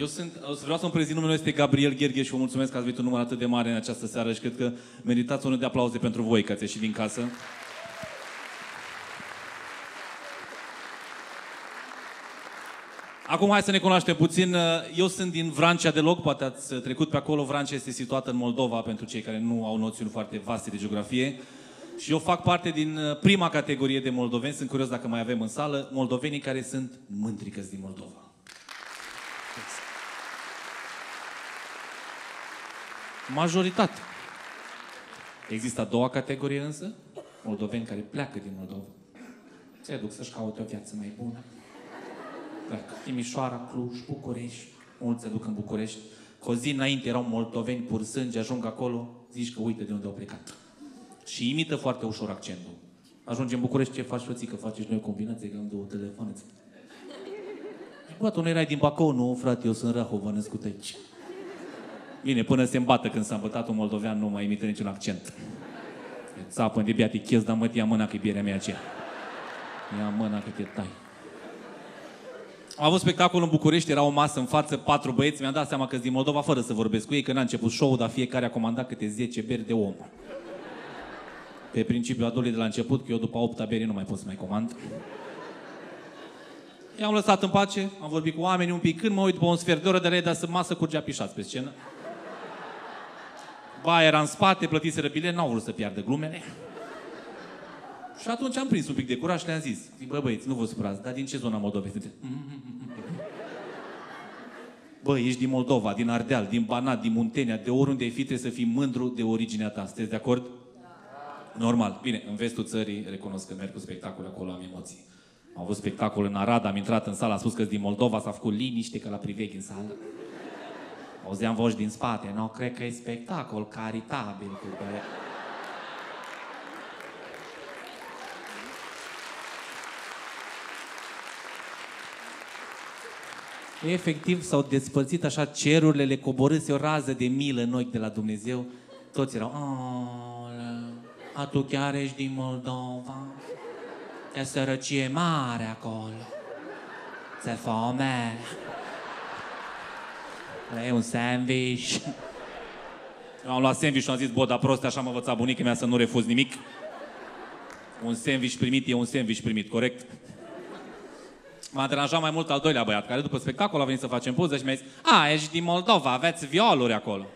Vreau să-mi prezint numele este Gabriel Gherghe și vă mulțumesc că ați venit un număr atât de mare în această seară și cred că meritați unul de aplauze pentru voi, că ați ieșit din casă. Acum hai să ne cunoaștem puțin. Eu sunt din Vrancea deloc, poate ați trecut pe acolo. Vrancea este situată în Moldova, pentru cei care nu au noțiuni foarte vaste de geografie. Și eu fac parte din prima categorie de moldoveni, sunt curios dacă mai avem în sală, moldovenii care sunt mândri că-s din Moldova. Majoritate. Există a doua categorie însă, moldoveni care pleacă din Moldova. Se duc să-și caute o viață mai bună. Pleacă Timișoara, Cluj, București, mulți se duc în București. Cu o zi înainte erau moldoveni pur sânge, ajung acolo, zici că uite de unde au plecat. Și imită foarte ușor accentul. Ajunge în București, ce faci, frățică? Faci și noi o combinație, că am două telefoane. Bă, tu nu erai din Bacău? Nu, frate, eu sunt Rahova, născut aici. Bine, până se îmbată când s-a îmbătat un moldovean, nu mai imită niciun accent. Țapă de beati ches, dar mă, ia mâna că e bierea mea aceea. Ia mâna că te tai. Am avut spectacol în București, era o masă în față, 4 băieți, mi-am dat seama că-s din Moldova fără să vorbesc cu ei, că n-a început show-ul, dar fiecare a comandat câte 10 beri de om. Pe principiul adului de la început, că eu după 8 beri nu mai pot să mai comand. I-am lăsat în pace, am vorbit cu oamenii un pic, când mă uit după un sfert de oră de la ei, dar să masă curgea pișați pe scenă. Ba, era în spate, plătiseră bilet, n-au vrut să piardă glumele. Și atunci am prins un pic de curaj și le-am zis, bă, băieți, nu vă supărați, dar din ce zona Moldovei sunteți? Bă, ești din Moldova, din Ardeal, din Banat, din Muntenia, de oriunde ai fi, trebuie să fii mândru de originea ta. Sunteți de acord? Da. Normal. Bine, în vestul țării recunosc că merg cu spectacole, acolo am emoții. Am avut spectacol în Arad, am intrat în sală, am spus că din Moldova, s-a făcut liniște, că la priveghi în sală. Auzeam voci din spate, nu, cred că e spectacol caritabil. Că... Efectiv s-au despărțit așa cerurile, le coborâse o rază de milă în ochi de la Dumnezeu. Toți erau, a, tu chiar ești din Moldova? E sărăcie mare acolo. Se foame. E un sandwich. Eu am luat sandwich și am zis, bă, dar proste, așa m-a învățat bunica mea să nu refuz nimic. Un sandwich primit e un sandwich primit, corect? M-a deranjat mai mult al doilea băiat, care după spectacol a venit să facem poză și mi-a zis, a, ești din Moldova, aveți violuri acolo.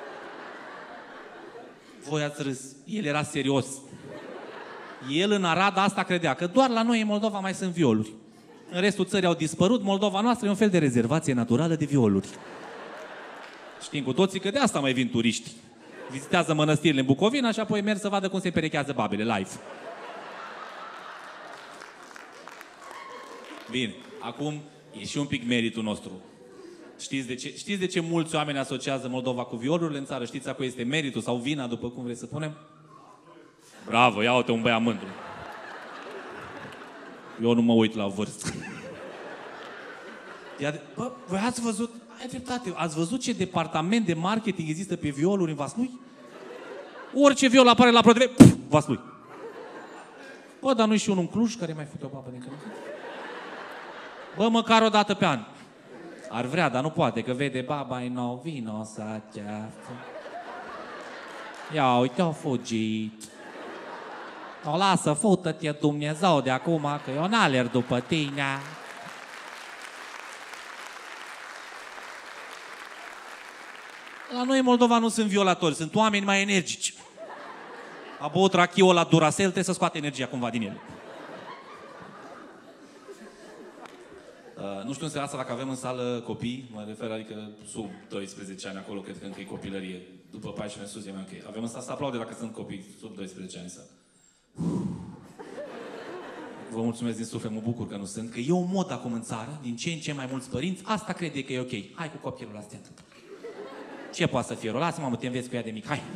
Voi ați râs. El era serios. El în Arad asta credea, că doar la noi în Moldova mai sunt violuri. În restul țării au dispărut, Moldova noastră e un fel de rezervație naturală de violuri. Știm cu toții că de asta mai vin turiști. Vizitează mănăstirile în Bucovina și apoi merg să vadă cum se perechează babele, live. Bine, acum e și un pic meritul nostru. Știți de ce mulți oameni asociază Moldova cu violurile în țară? Știți acolo este meritul sau vina, după cum vreți să punem? Bravo, ia uite un băiat mândru. Eu nu mă uit la vârstă. Bă, voi ați văzut, ai dreptate, ați văzut ce departament de marketing există pe violuri în Vaslui? Orice viol apare la ProTV, Vaslui. Bă, dar nu-i și unul în Cluj care mai fute o babă din călăcă? Bă, măcar o dată pe an. Ar vrea, dar nu poate, că vede baba-i nou, vino să ceafă. Ia uite, au fugit. O lasă, fută-te Dumnezeu de acum, că eu n-alerg după tine. La noi în Moldova nu sunt violatori, sunt oameni mai energici. A băut rachiul la Duracell, trebuie să scoate energia cumva din el. Nu știu în seara asta dacă avem în sală copii, mă refer, adică sub 12 ani acolo, cred că încă e copilărie. După 14 sus e mai ok. Avem în sală să aplaude dacă sunt copii sub 12 ani în sală. Vă mulțumesc din suflet, mă bucur că nu sunt, că e un mod acum în țară, din ce în ce mai mulți părinți, asta crede că e ok. Hai cu copilul la stand. Ce poate să fie? Lasă-mă, te înveți cu ea de mic, hai!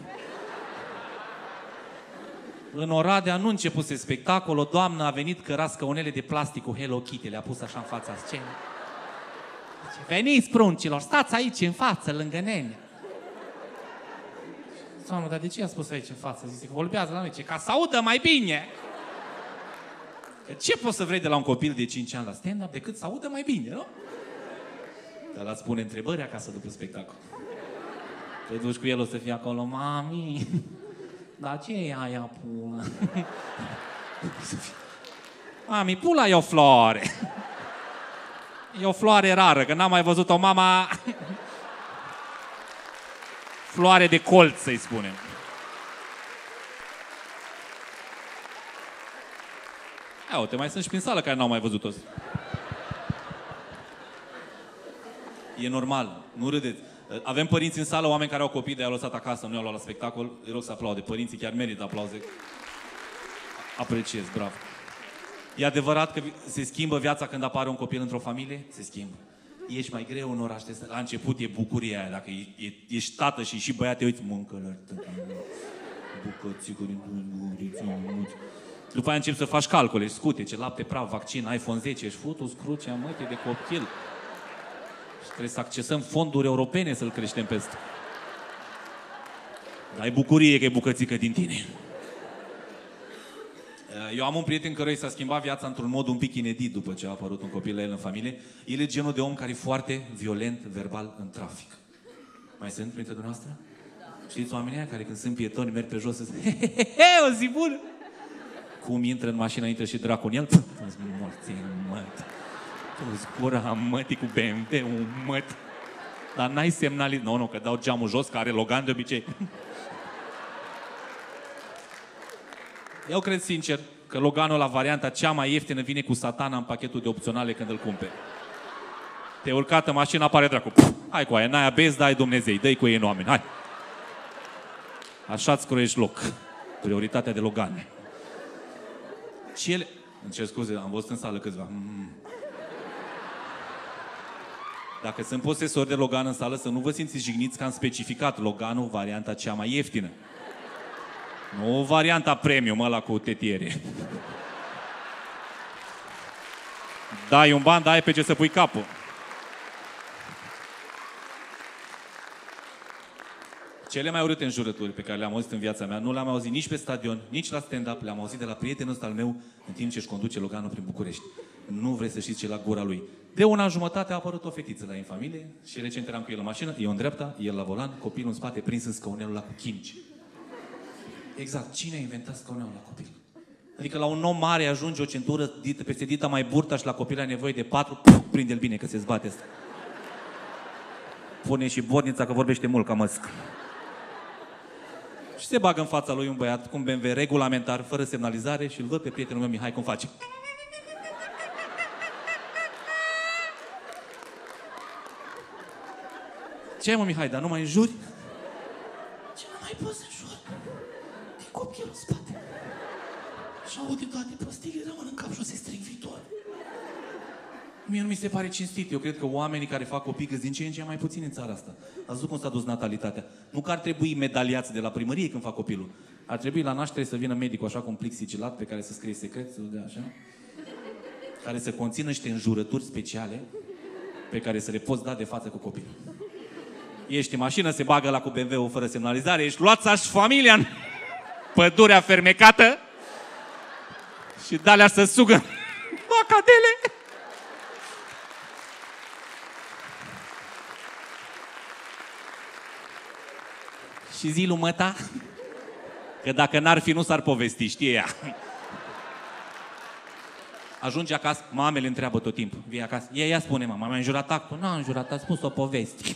În Oradea nu începuse spectacol, o doamnă a venit căra scaunele de plastic cu Hello Kitty, le-a pus așa în fața scenei. Veniți, pruncilor, stați aici în față, lângă nene. Doamnă, dar de ce a spus aici în față? Zice că vorbează la noi, ca să audă mai bine. Că ce poți să vrei de la un copil de 5 ani la stand-up decât să audă mai bine, nu? Dar îți pune întrebări acasă după spectacol. Te duci cu el, o să fie acolo, mami, dar ce e aia pula? Mami, pula e o floare. E o floare rară, că n-am mai văzut-o mama. Floare de colț, să-i spunem. Ia uite, mai sunt și prin sală care n-au mai văzut-o. E normal, nu râdeți. Avem părinți în sală, oameni care au copii, de-aia lăsat acasă, nu i-au luat la spectacol. Îi rog să aplaude. Părinții chiar merită aplauze. Apreciez, bravo. E adevărat că se schimbă viața când apare un copil într-o familie? Se schimbă. Ești mai greu în oraș. La început e bucuria aia. Dacă ești tată și băiat, te uiți, mâncă-lă. Bucățică din... După aia începi să faci calcule, scutece, lapte praf, vaccin, iPhone 10, ești futus, crucea, mătii de copil. Și trebuie să accesăm fonduri europene să-l creștem peste. Dar ai bucurie că e bucățică din tine. Eu am un prieten căruia s-a schimbat viața într-un mod un pic inedit după ce a apărut un copil la el în familie. El e genul de om care e foarte violent verbal în trafic. Mai sunt printre dumneavoastră? Știți oamenii aia care când sunt pietoni merg pe jos și zic, he, o zi bună! Cum intră în mașină, intră și dracu în el? Îți morții, măt. Tu-ți gura, mătii, cu BMW-ul, măt. Dar n-ai semnalit. Nu, că dau geamul jos, care are Logan de obicei. Eu cred sincer că Loganul, la varianta cea mai ieftină, vine cu satana în pachetul de opționale când îl cumperi. Te-ai urcat în mașină, apare dracu. Hai cu aia, n-ai abezi, dai Dumnezei, dă-i cu ei în oameni, hai. Așa-ți croiești loc. Prioritatea de Logan. Îmi cer scuze, am văzut în sală câțiva. Dacă sunt posesori de Logan în sală, să nu vă simțiți jigniți că am specificat Loganul, varianta cea mai ieftină. Nu varianta premium, ăla cu tetiere. Dai un ban, dai pe ce să pui capul. Cele mai urâte înjurături pe care le-am auzit în viața mea, nu le-am auzit nici pe stadion, nici la stand-up, le-am auzit de la prietenul ăsta al meu în timp ce își conduce Loganul prin București. Nu vreți să știți ce la gura lui. De un an jumătate a apărut o fetiță la ei în familie și recent eram cu el în mașină, eu în dreapta, el la volan, copilul în spate prins în scaunelul ăla cu chimici. Exact, cine a inventat scaunelul la copil? Adică la un om mare ajunge o centură peste dita mai burta și la copil are nevoie de 4, prinde-l bine că se zbate asta. Pune și bornița că vorbește mult ca măsc. Și se bagă în fața lui un băiat cu un BMW regulamentar, fără semnalizare și îl văd pe prietenul meu Mihai cum face. Ce mă, Mihai, dar nu mai înjuri? Ce nu mai poți să înjuri? E copilul în spate. Și aude toate prostiile, rămân în cap și o să-i stric viitor. Mie nu mi se pare cinstit. Eu cred că oamenii care fac copii câți din ce în ce mai puțin în țara asta. Ați văzut cum s-a dus natalitatea. Nu că ar trebui medaliați de la primărie când fac copilul. Ar trebui la naștere să vină medicul așa cu un plic sigilat pe care să scrie secret, să dea așa. Care să conțină niște înjurături speciale pe care să le poți da de față cu copilul. Ești în mașină, se bagă la cu BMW-ul fără semnalizare, ești luați-și familia în pădurea fermecată și de-alea să sugă macadele. Și zi lui măta că dacă n-ar fi, nu s-ar povesti, știe ea. Ajunge acasă, mamele întreabă tot timpul. Vii acasă, ea spune, mama, mi-a înjurat actul. Nu a înjurat, a spus o poveste.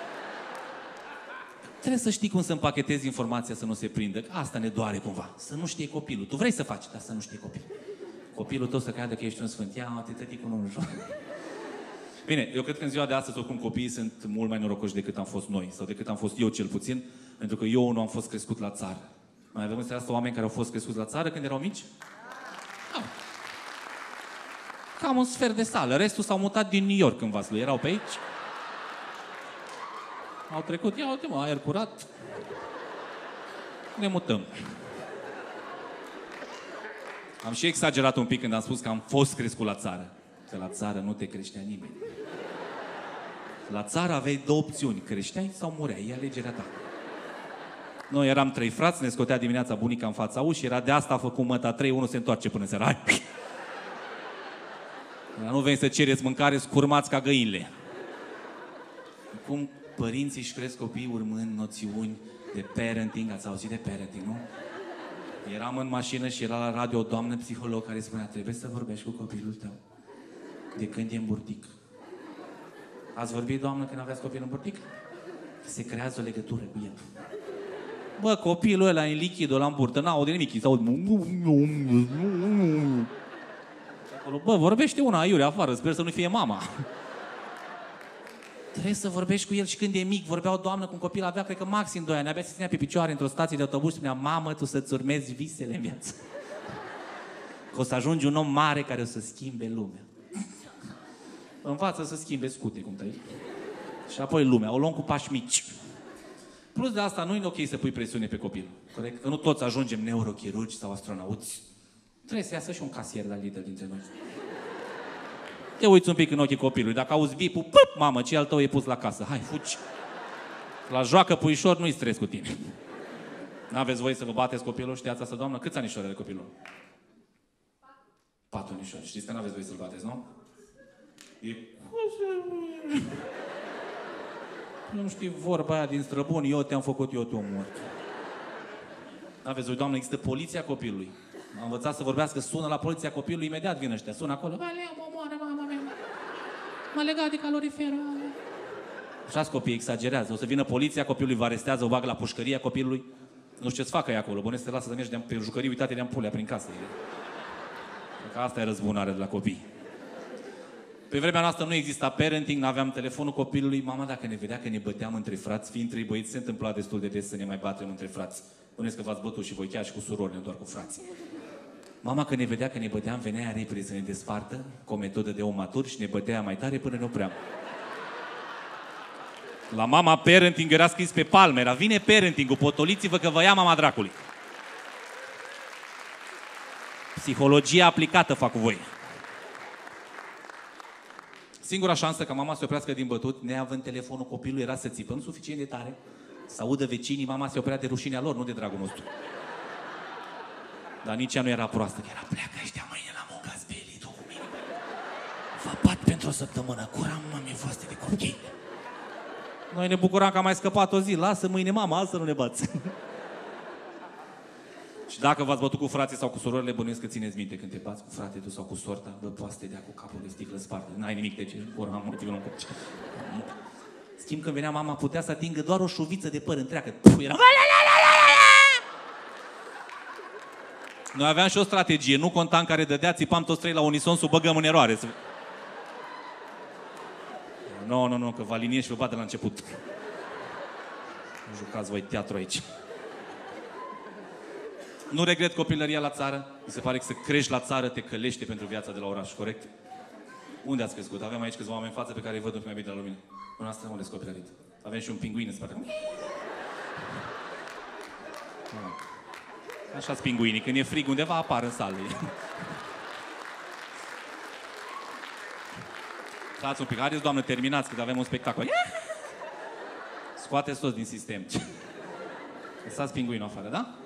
Trebuie să știi cum să împachetezi informația să nu se prindă. Asta ne doare cumva. Să nu știe copilul. Tu vrei să faci, dar să nu știe copilul. Copilul tău să creadă că ești un sfânt. Ia, tăticul nu înjură. Bine, eu cred că în ziua de astăzi, oricum, copiii sunt mult mai norocoși decât am fost noi. Sau decât am fost eu, cel puțin. Pentru că eu nu am fost crescut la țară. Mai avem în seara asta oameni care au fost crescuți la țară când erau mici? Da. Cam un sfert de sală. Restul s-au mutat din New York în Vaslui. Erau pe aici. Au trecut. Ia uite, mă, aer curat. Ne mutăm. Am și exagerat un pic când am spus că am fost crescut la țară. Că la țară nu te creștea nimeni. La țară aveai două opțiuni. Creșteai sau mureai. E alegerea ta. Noi eram 3 frați, ne scotea dimineața bunica în fața ușii, era de asta a făcut măta 3, unul se întoarce până seara. Hai! Dar nu veni să cereți mâncare, scurmați ca găinile. cum părinții își cresc copiii urmând noțiuni de parenting. Ați auzit de parenting, nu? Eram în mașină și era la radio o doamnă psiholog care spunea: trebuie să vorbești cu copilul tău de când e în burtic. Ați vorbit, doamnă, când aveați copil în burtic? Se creează o legătură cu el. Bă, copilul ăla în lichid, ăla în burtă, n-aude nimic, s-aude. Bă, vorbește una aiurea afară, sper să nu fie mama. Trebuie să vorbești cu el și când e mic. Vorbea o doamnă cu un copil, avea, cred că maxim 2 ani, abia se ținea pe picioare într-o stație de autobuz și spunea: mamă, tu să-ți urmezi visele în viață. Că o să ajungi un om mare care o să schimbe lumea. Învață să schimbe scute, cum tăi. Și apoi lumea. O luăm cu pași mici. Plus de asta, nu e ok să pui presiune pe copil. Corect? Că nu toți ajungem neurochirurgi sau astronauți. Trebuie să iasă și un casier la Lidl dintre noi. Te uiți un pic în ochii copilului. Dacă auzi vipul, păp, mamă, ce al tău e pus la casă. Hai, fugi. La joacă puișor nu-i stres cu tine. N-aveți voie să vă bateți copilul? Știați asta, doamnă? Câți anișori are copilul? 4 anișori. Știți că n-aveți voie să-l bateți, nu? E... Nu știi vorba aia din Străbun, eu te-am făcut, eu te-am mort. N-aveți voie, doamnă, există poliția copilului. Am învățat să vorbească, sună la poliția copilului, imediat vin ăștia, sună acolo. Valeu, mă moară, mama mea. M-a legat de caloriferă. Așa-s copiii, exagerează. O să vină poliția, copilului vă arestează, o bagă la pușcăria copilului. Nu știu ce-ți facă ei acolo. Bune, să te lasă să mergi pe jucării uitate de ampulea prin casă. Că asta e răzbunare de la copii. Pe vremea noastră nu exista parenting, n-aveam telefonul copilului. Mama, dacă ne vedea că ne băteam între frați, fiind 3 băieți, se întâmpla destul de des să ne mai batem între frați. Puneți că v-ați bătut și voi chiar și cu surori, nu doar cu frați. Mama, că ne vedea că ne băteam, venea repede să ne despartă, cu o metodă de om matur, și ne bătea mai tare până ne opream. La mama parenting era scris pe palme, era: vine parenting-ul, potoliți-vă că vă ia mama dracului. Psihologia aplicată fac cu voi. Singura șansă ca mama să se oprească din bătut, neavând telefonul copilului, era să țipăm suficient de tare, să audă vecinii, mama se oprea de rușinea lor, nu de dragul nostru. Dar nici ea nu era proastă, că era: pleacă ăștia mâine la muncă, ați belit-o cu mine. Vă bat pentru o săptămână, curam mămii voastre de copii. Noi ne bucuram că am mai scăpat o zi, lasă mâine mama, altă nu ne bați. Și dacă v-ați bătut cu frații sau cu surorile, bănuiesc că țineți minte, când te bați cu frate tu sau cu sorta, bă, poate să te dea cu capul de sticlă spartă. N-ai nimic de ce, am motivul în copii. Schimb, când venea mama, putea să atingă doar o șuviță de păr întreagă. Era... Noi aveam și o strategie, nu conta în care dădea, țipam toți 3 la unison să o băgăm în eroare. Nu, că vă aliniez și vă bat de la început. Nu jucați voi teatru aici. Nu regret copilăria la țară. Mi se pare că să crești la țară te călește pentru viața de la oraș, corect? Unde ați crescut? Avem aici câțiva oameni în față pe care îi văd un pic mai bine la lumină. În asta unde ați copilărit? Avem și un pinguin în spate. Așa-s pinguinii. Când e frig undeva, apar în sală. Stați un pic. Haideți, doamnă, terminați, că avem un spectacol. Scoateți toți din sistem. Lăsați pinguinul afară, da?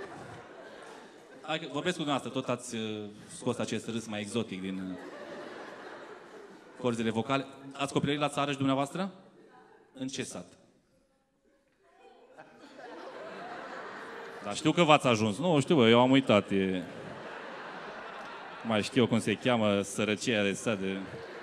Hai, vorbesc cu dumneavoastră, tot ați scos acest râs mai exotic din corzile vocale. Ați copilărit la țară și dumneavoastră? În ce sat? Dar știu că v-ați ajuns. Nu, știu, eu am uitat. Mai știu cum se cheamă sărăcia de sat de...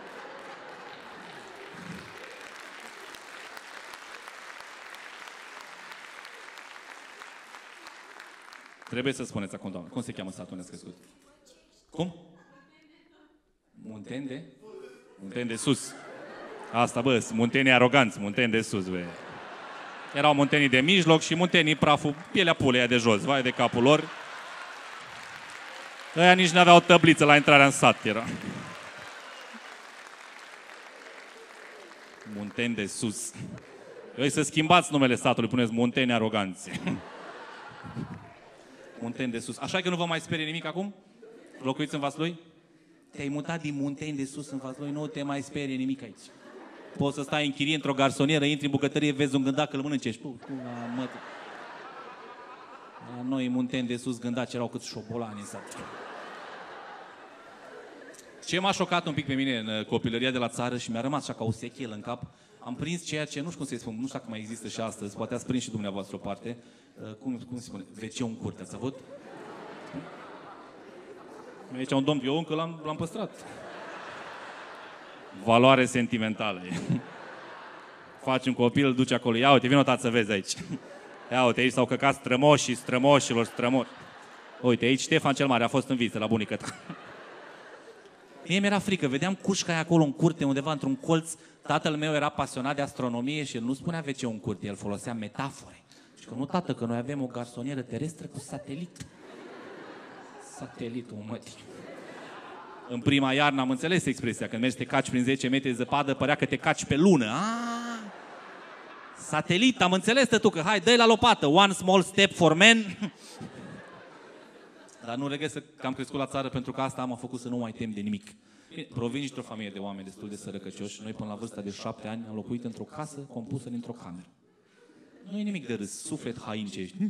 Trebuie să spuneți acum, doamnă. Cum se cheamă satul unde ați crescut? Cum? Munteni de? Munteni de sus. Asta, bă, muntenii aroganți, munteni de sus, bă. Erau muntenii de mijloc și muntenii praful, pielea puleia de jos, vai de capul lor. Ăia nici n-aveau tăbliță la intrarea în sat, era. Munteni de sus. Voi să schimbați numele satului, puneți munteni aroganți. Munteni de sus. Așa că nu vă mai sperie nimic acum? Locuiți în Vaslui? Te-ai mutat din Munteni de sus în Vaslui, nu te mai sperie nimic aici. Poți să stai în chirie într-o garsonieră, intri în bucătărie, vezi un gândac, îl mănânci, ești la noi, Munteni de sus, gândaci erau cât șobolani în sat. Ce m-a șocat un pic pe mine în copilăria de la țară și mi-a rămas așa ca o sechelă în cap, am prins ceea ce, nu știu cum să-i spun, nu știu dacă mai există și astăzi, poate ați prins și dumneavoastră o parte. Cum se spune? WC-ul în curte, ați avut? Aici un domn, eu încă l-am păstrat. Valoare sentimentală. Faci un copil, îl duci acolo. Ia uite, vino tată să vezi aici. Ia uite, aici s-au căcat strămoșilor. Uite, aici Ștefan cel Mare a fost în vizită la bunica ta. Mie mi-era frică, vedeam cușca aia acolo în curte, undeva într-un colț. Tatăl meu era pasionat de astronomie și el nu spunea WC-ul în curte, el folosea metafore. Și că nu, tată, că noi avem o garsonieră terestră cu satelit. Satelitul, mătii. În prima iarnă am înțeles expresia, când mergi să te caci prin 10 metri de zăpadă, părea că te caci pe lună. Satelit, am înțeles, tătucă, hai, dă-i la lopată, one small step for men. Dar nu regret că am crescut la țară, pentru că asta m-a făcut să nu mai tem de nimic. Provin dintr-o familie de oameni destul de sărăcăcioși. Noi, până la vârsta de 7 ani, am locuit într-o casă compusă dintr-o cameră. Nu e nimic de râs, suflet hain ce ești.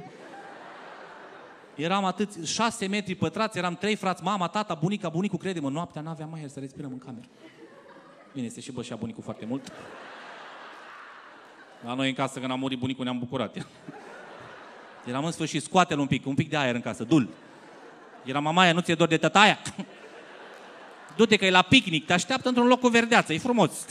Eram atât, 6 metri pătrați, eram 3 frați, mama, tata, bunica, bunicul, crede-mă, noaptea n-aveam aer să respirăm în cameră. Bine, este și bășea bunicul foarte mult. La noi în casă, când a murit bunicul, ne-am bucurat. Eram în sfârșit, scoate-l un pic de aer în casă, du-l. Era mamaia, nu ți-e dor de tătaia? Du-te că e la picnic, te așteaptă într-un loc cu verdeață, e frumos.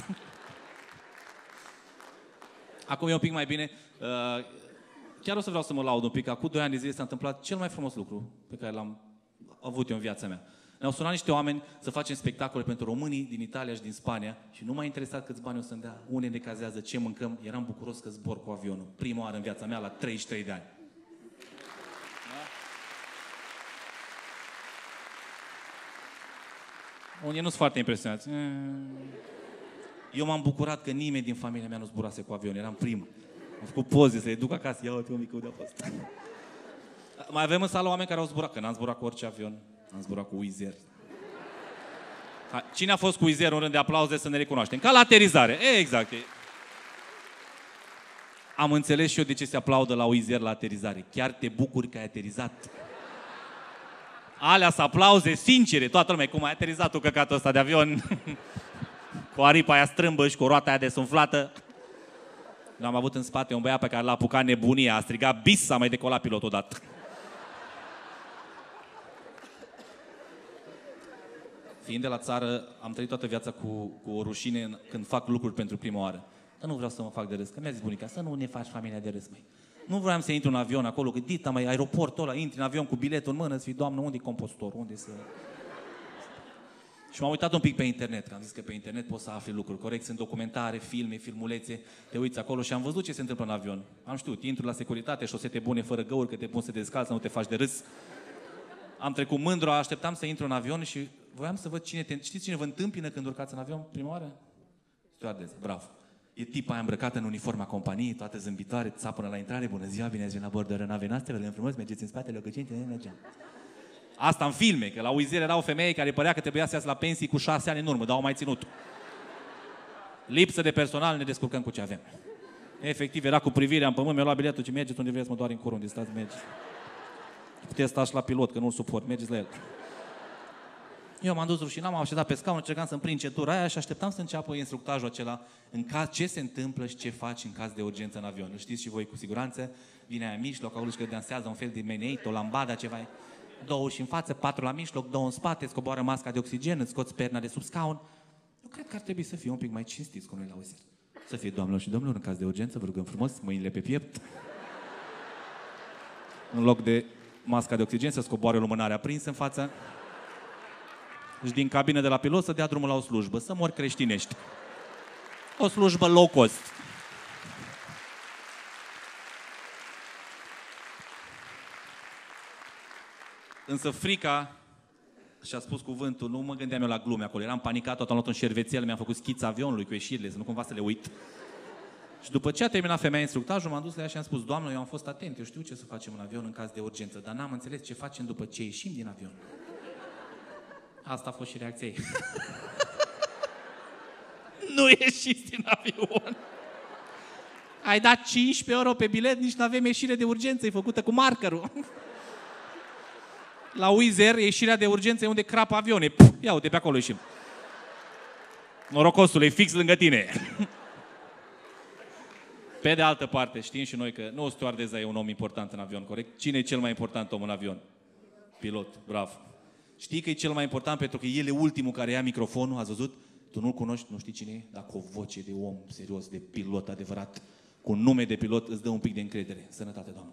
Acum e un pic mai bine. Chiar o să vreau să mă laud un pic. Acum 2 ani de zile s-a întâmplat cel mai frumos lucru pe care l-am avut eu în viața mea. Ne-au sunat niște oameni să facem spectacole pentru românii din Italia și din Spania și nu m-a interesat câți bani o să-mi dea, unde ne cazează, ce mâncăm. Eram bucuros că zbor cu avionul. Prima oară în viața mea la 33 de ani. Unii nu sunt foarte impresionați. Eu m-am bucurat că nimeni din familia mea nu zburase cu avion. Eram primul. Am făcut poze să le duc acasă. Ia uite, mică, unde a fost. Mai avem în sală oameni care au zburat. Că n-am zburat cu orice avion. Am zburat cu Wizz Air. Cine a fost cu Wizz Air în rând de aplauze să ne recunoaștem? Ca la aterizare. Exact. Am înțeles și eu de ce se aplaudă la Wizz Air la aterizare. Chiar te bucuri că ai aterizat. Alea să aplauze sincere, toată lumea, cum ai aterizat tu căcatul ăsta de avion, cu aripa aia strâmbă și cu roata aia desumflată. L-am avut în spate un băiat pe care l-a apucat nebunia, a strigat bis, s-a mai decolat pilotul odată. Fiind de la țară, am trăit toată viața cu o rușine când fac lucruri pentru prima oară. Dar nu vreau să mă fac de râs, că mi-a zis bunica, să nu ne faci familia de râs, măi. Nu vreau să intru în avion acolo, că dita, mai aeroportul ăla, intri în avion cu biletul în mână, să fii, Doamnă, unde e compozitorul, unde să... Și m-am uitat un pic pe internet, că am zis că pe internet poți să afli lucruri corect, sunt documentare, filme, filmulețe, te uiți acolo și am văzut ce se întâmplă în avion. Am știut, intru la securitate, șosete bune, fără găuri, că te pun să te descalți, să nu te faci de râs. Am trecut mândru, așteptam să intru în avion și voiam să văd știți cine vă întâmpină când urcați în avion prima oară? Stewardess, bravo. E tipa aia îmbrăcată în uniforma companiei, toată zâmbitoare, țapă la intrare, bună ziua, bine ați venit la bord de aeronave noastre, vedem frumos, mergeți în spatele locăcinii, mergem. Asta în filme, că la Wizz Air era o femeie care părea că trebuia să iasă la pensii cu 6 ani în urmă, dar au mai ținut. Lipsă de personal, ne descurcăm cu ce avem. Efectiv, era cu privirea în pământ, mi-a luat biletul, ce mergeți unde vreți, mă doar în curul, unde stați, mergeți. Puteți sta și la pilot, că nu-l suport, mergeți la el. Eu m-am dus rușinat, m-am așezat pe scaun, încercam să-mi prind centura aia și așteptam să înceapă instructajul acela în caz ce se întâmplă și ce faci în caz de urgență în avion. Îl știți și voi cu siguranță, vine aia în mijloc, acolo și că dansează un fel de meneit, o lambada, ceva. 2 uși în față, 4 la mijloc, 2 în spate, scoboară masca de oxigen, îți scoți perna de sub scaun. Eu cred că ar trebui să fie un pic mai cinstiți cu noi la Wizz Air. Să fie, doamnelor și domnilor, în caz de urgență, vă rugăm frumos, mâinile pe piept. În loc de masca de oxigen, să scoboare lumânarea aprinsă în față. Și din cabină de la pilot să dea drumul la o slujbă, să mori creștinești. O slujbă low cost. Însă frica, și-a spus cuvântul, nu mă gândeam eu la glume acolo, eram panicat, tot am luat un șervețel, mi-am făcut schița avionului cu ieșirile, să nu cumva să le uit. Și după ce a terminat femeia instructajul, m-am dus la ea și am spus, Doamnă, eu am fost atent, eu știu ce să facem în avion în caz de urgență, dar n-am înțeles ce facem după ce ieșim din avion. Asta a fost și reacția ei. Nu ieșiți din avion. Ai dat 15 euro pe bilet, nici n-avem ieșire de urgență, e făcută cu markerul. La Wizz Air, ieșirea de urgență e unde crapă avione. Ia uite, pe acolo ieșim. Norocosule, e fix lângă tine. Pe de altă parte, știm și noi că nu stewardesa e un om important în avion, corect? Cine e cel mai important om în avion? Pilot, bravo. Știi că e cel mai important pentru că el e ultimul care ia microfonul, ați văzut? Tu nu-l cunoști, nu știi cine e? Dar cu o voce de om serios, de pilot adevărat, cu un nume de pilot, îți dă un pic de încredere. Sănătate, Doamnă.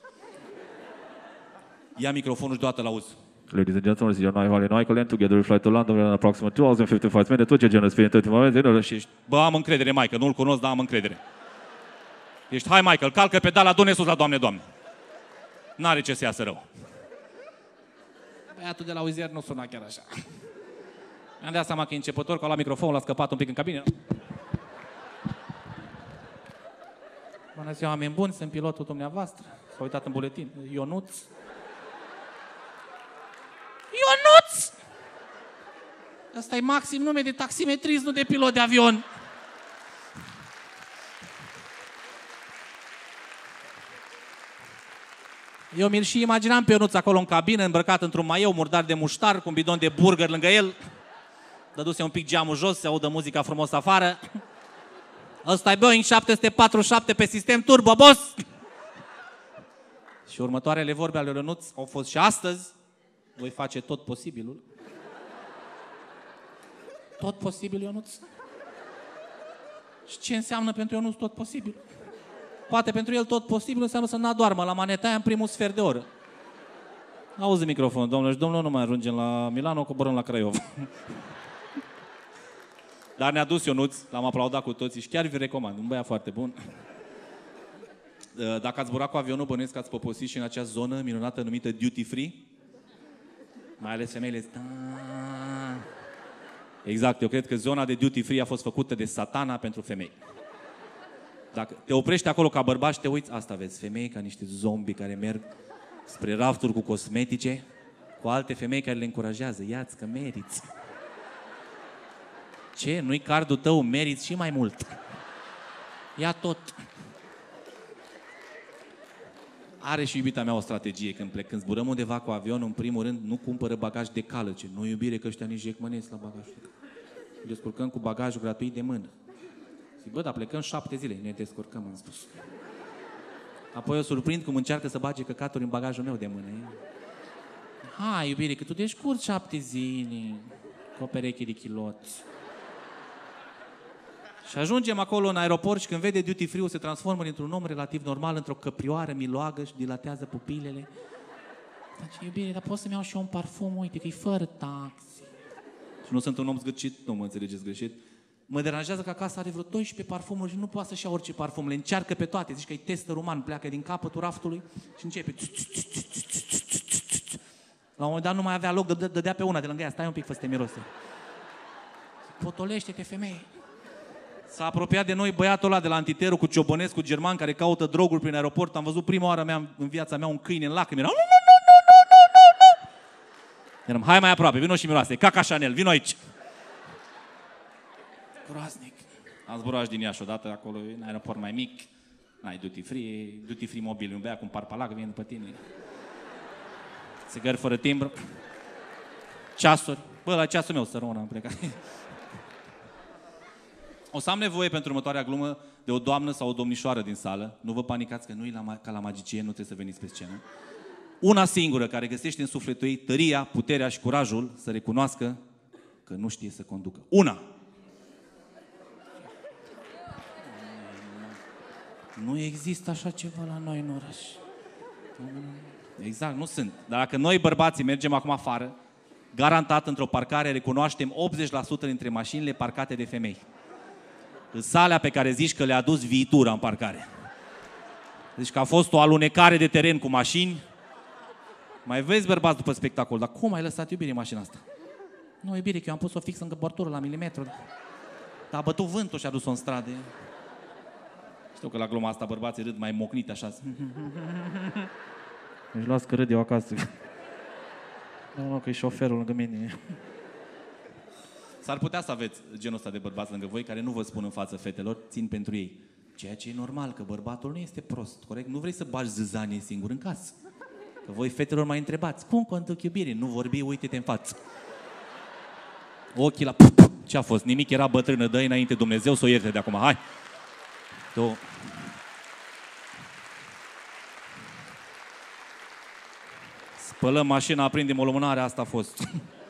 Ia microfonul și deodată l-auzi. Ladies and gentlemen, this is your Nihali Nicolen, together with flight to London in approximately 2 hours and 55 minutes, with your generous fee in 30 moments. Și ești, bă, am încredere, Michael, nu-l cunosc, dar am încredere. Ești, hai, Michael, calcă pedala, du-ne sus la Doamne, Doamne. N-are ce să iasă rău. Băiatul de la Uzier nu suna chiar așa. Mi-am dat seama că e începător, că a luat microfonul, l-a scăpat un pic în cabină. Bună ziua, oameni buni, sunt pilotul dumneavoastră. S-a uitat în buletin. Ionuț. Ionuț! Ăsta e maxim nume de taximetrist, nu de pilot de avion. Eu mi-l și imaginam pe Ionuț acolo în cabină, îmbrăcat într-un maieu murdar de muștar, cu un bidon de burger lângă el. Dăduse un pic geamul jos, se audă muzica frumos afară. Ăsta e Boeing 747 pe sistem turbo, boss! Și următoarele vorbe ale lui Ionuț au fost și astăzi voi face tot posibilul. Tot posibil, Ionuț? Și ce înseamnă pentru Ionuț tot posibil? Poate pentru el tot posibil înseamnă să n-adoarmă la maneta aia în primul sfert de oră. Auzi microfon, domnule și domnul, nu mai ajungem la Milano, coborăm la Craiova. Dar ne-a dus Ionuț, l-am aplaudat cu toții și chiar vi recomand, un băiat foarte bun. Dacă ați zburat cu avionul, bănuiesc că ați poposit și în acea zonă minunată numită duty free. Mai ales femeile. Exact, eu cred că zona de duty free a fost făcută de Satana pentru femei. Dacă te oprești acolo ca bărbat și te uiți, asta vezi, femei ca niște zombi care merg spre rafturi cu cosmetice, cu alte femei care le încurajează. Ia-ți că meriți. Ce? Nu-i cardul tău, meriți și mai mult. Ia tot. Are și iubita mea o strategie când plec. Când zburăm undeva cu avionul, în primul rând, nu cumpără bagaj de cală. Ce? Nu, iubire, că ăștia nici jecmănesc la bagajul. Descurcăm cu bagajul gratuit de mână. Zic, bă, dar plecăm 7 zile. Ne descurcăm, am spus. Apoi o surprind cum încearcă să bage căcaturi în bagajul meu de mână. Hai, iubire, că tu descurci 7 zile cu o pereche de chiloți. Și ajungem acolo în aeroport și când vede duty free-ul se transformă dintr-un om relativ normal într-o căprioară miloagă și dilatează pupilele. Deci, iubire, dar pot să-mi iau și eu un parfum, uite, că e fără taxe. Și nu sunt un om zgârcit, nu mă înțelegeți greșit. Mă deranjează că acasă are vreo 12 parfumuri și nu poate să-și ia orice parfum. Le încearcă pe toate. Zici că e tester uman, pleacă din capătul raftului și începe. La un moment dat nu mai avea loc, dădea pe una de lângă ea. Stai un pic, fă să te mirose. Potolește-te, femeie. S-a apropiat de noi băiatul ăla de la Antiteru cu ciobănescu german care caută droguri prin aeroport. Am văzut prima oară în viața mea un câine în lacrimi. Eram, eram, hai mai aproape, vino și miroase, caca Chanel, vino aici. Groaznic. Am zburat din Iași odată, acolo e un aeroport mai mic, n-ai duty free mobil, un băiat cu un parpalac vine după tine. Țigări fără timbru, ceasuri. Bă, la ceasul meu, sărăuna, am plecat. O să am nevoie pentru următoarea glumă de o doamnă sau o domnișoară din sală. Nu vă panicați că nu e ca la magicieni, nu trebuie să veniți pe scenă. Una singură care găsește în sufletul ei tăria, puterea și curajul să recunoască că nu știe să conducă. Una! Nu există așa ceva la noi în oraș. Exact, nu sunt. Dar dacă noi bărbații mergem acum afară, garantat într-o parcare recunoaștem 80% dintre mașinile parcate de femei. În salea pe care zici că le-a adus viitura în parcare. Zici că a fost o alunecare de teren cu mașini. Mai vezi bărbați după spectacol, dar cum ai lăsat, iubire, mașina asta? Nu, iubire, că eu am pus-o fix în căpătură la milimetru. Dar a bătut vântul și a dus-o în stradă. Știu că la gluma asta bărbații râd mai mocnit așa. Își las că râd eu acasă. Nu, că e șoferul lângă mine. S-ar putea să aveți genul ăsta de bărbați lângă voi care nu vă spun în față fetelor, țin pentru ei. Ceea ce e normal, că bărbatul nu este prost, corect? Nu vrei să bagi zâzanie singur în casă. Că voi fetelor mai întrebați, cum conduc iubire? Nu vorbi, uite-te în față. Ochii la... Ce a fost? Nimic, era bătrână, dă-i înainte Dumnezeu să o ierte de acum, hai! Tu... Pălăm mașina, aprindem o lumânare, asta a fost.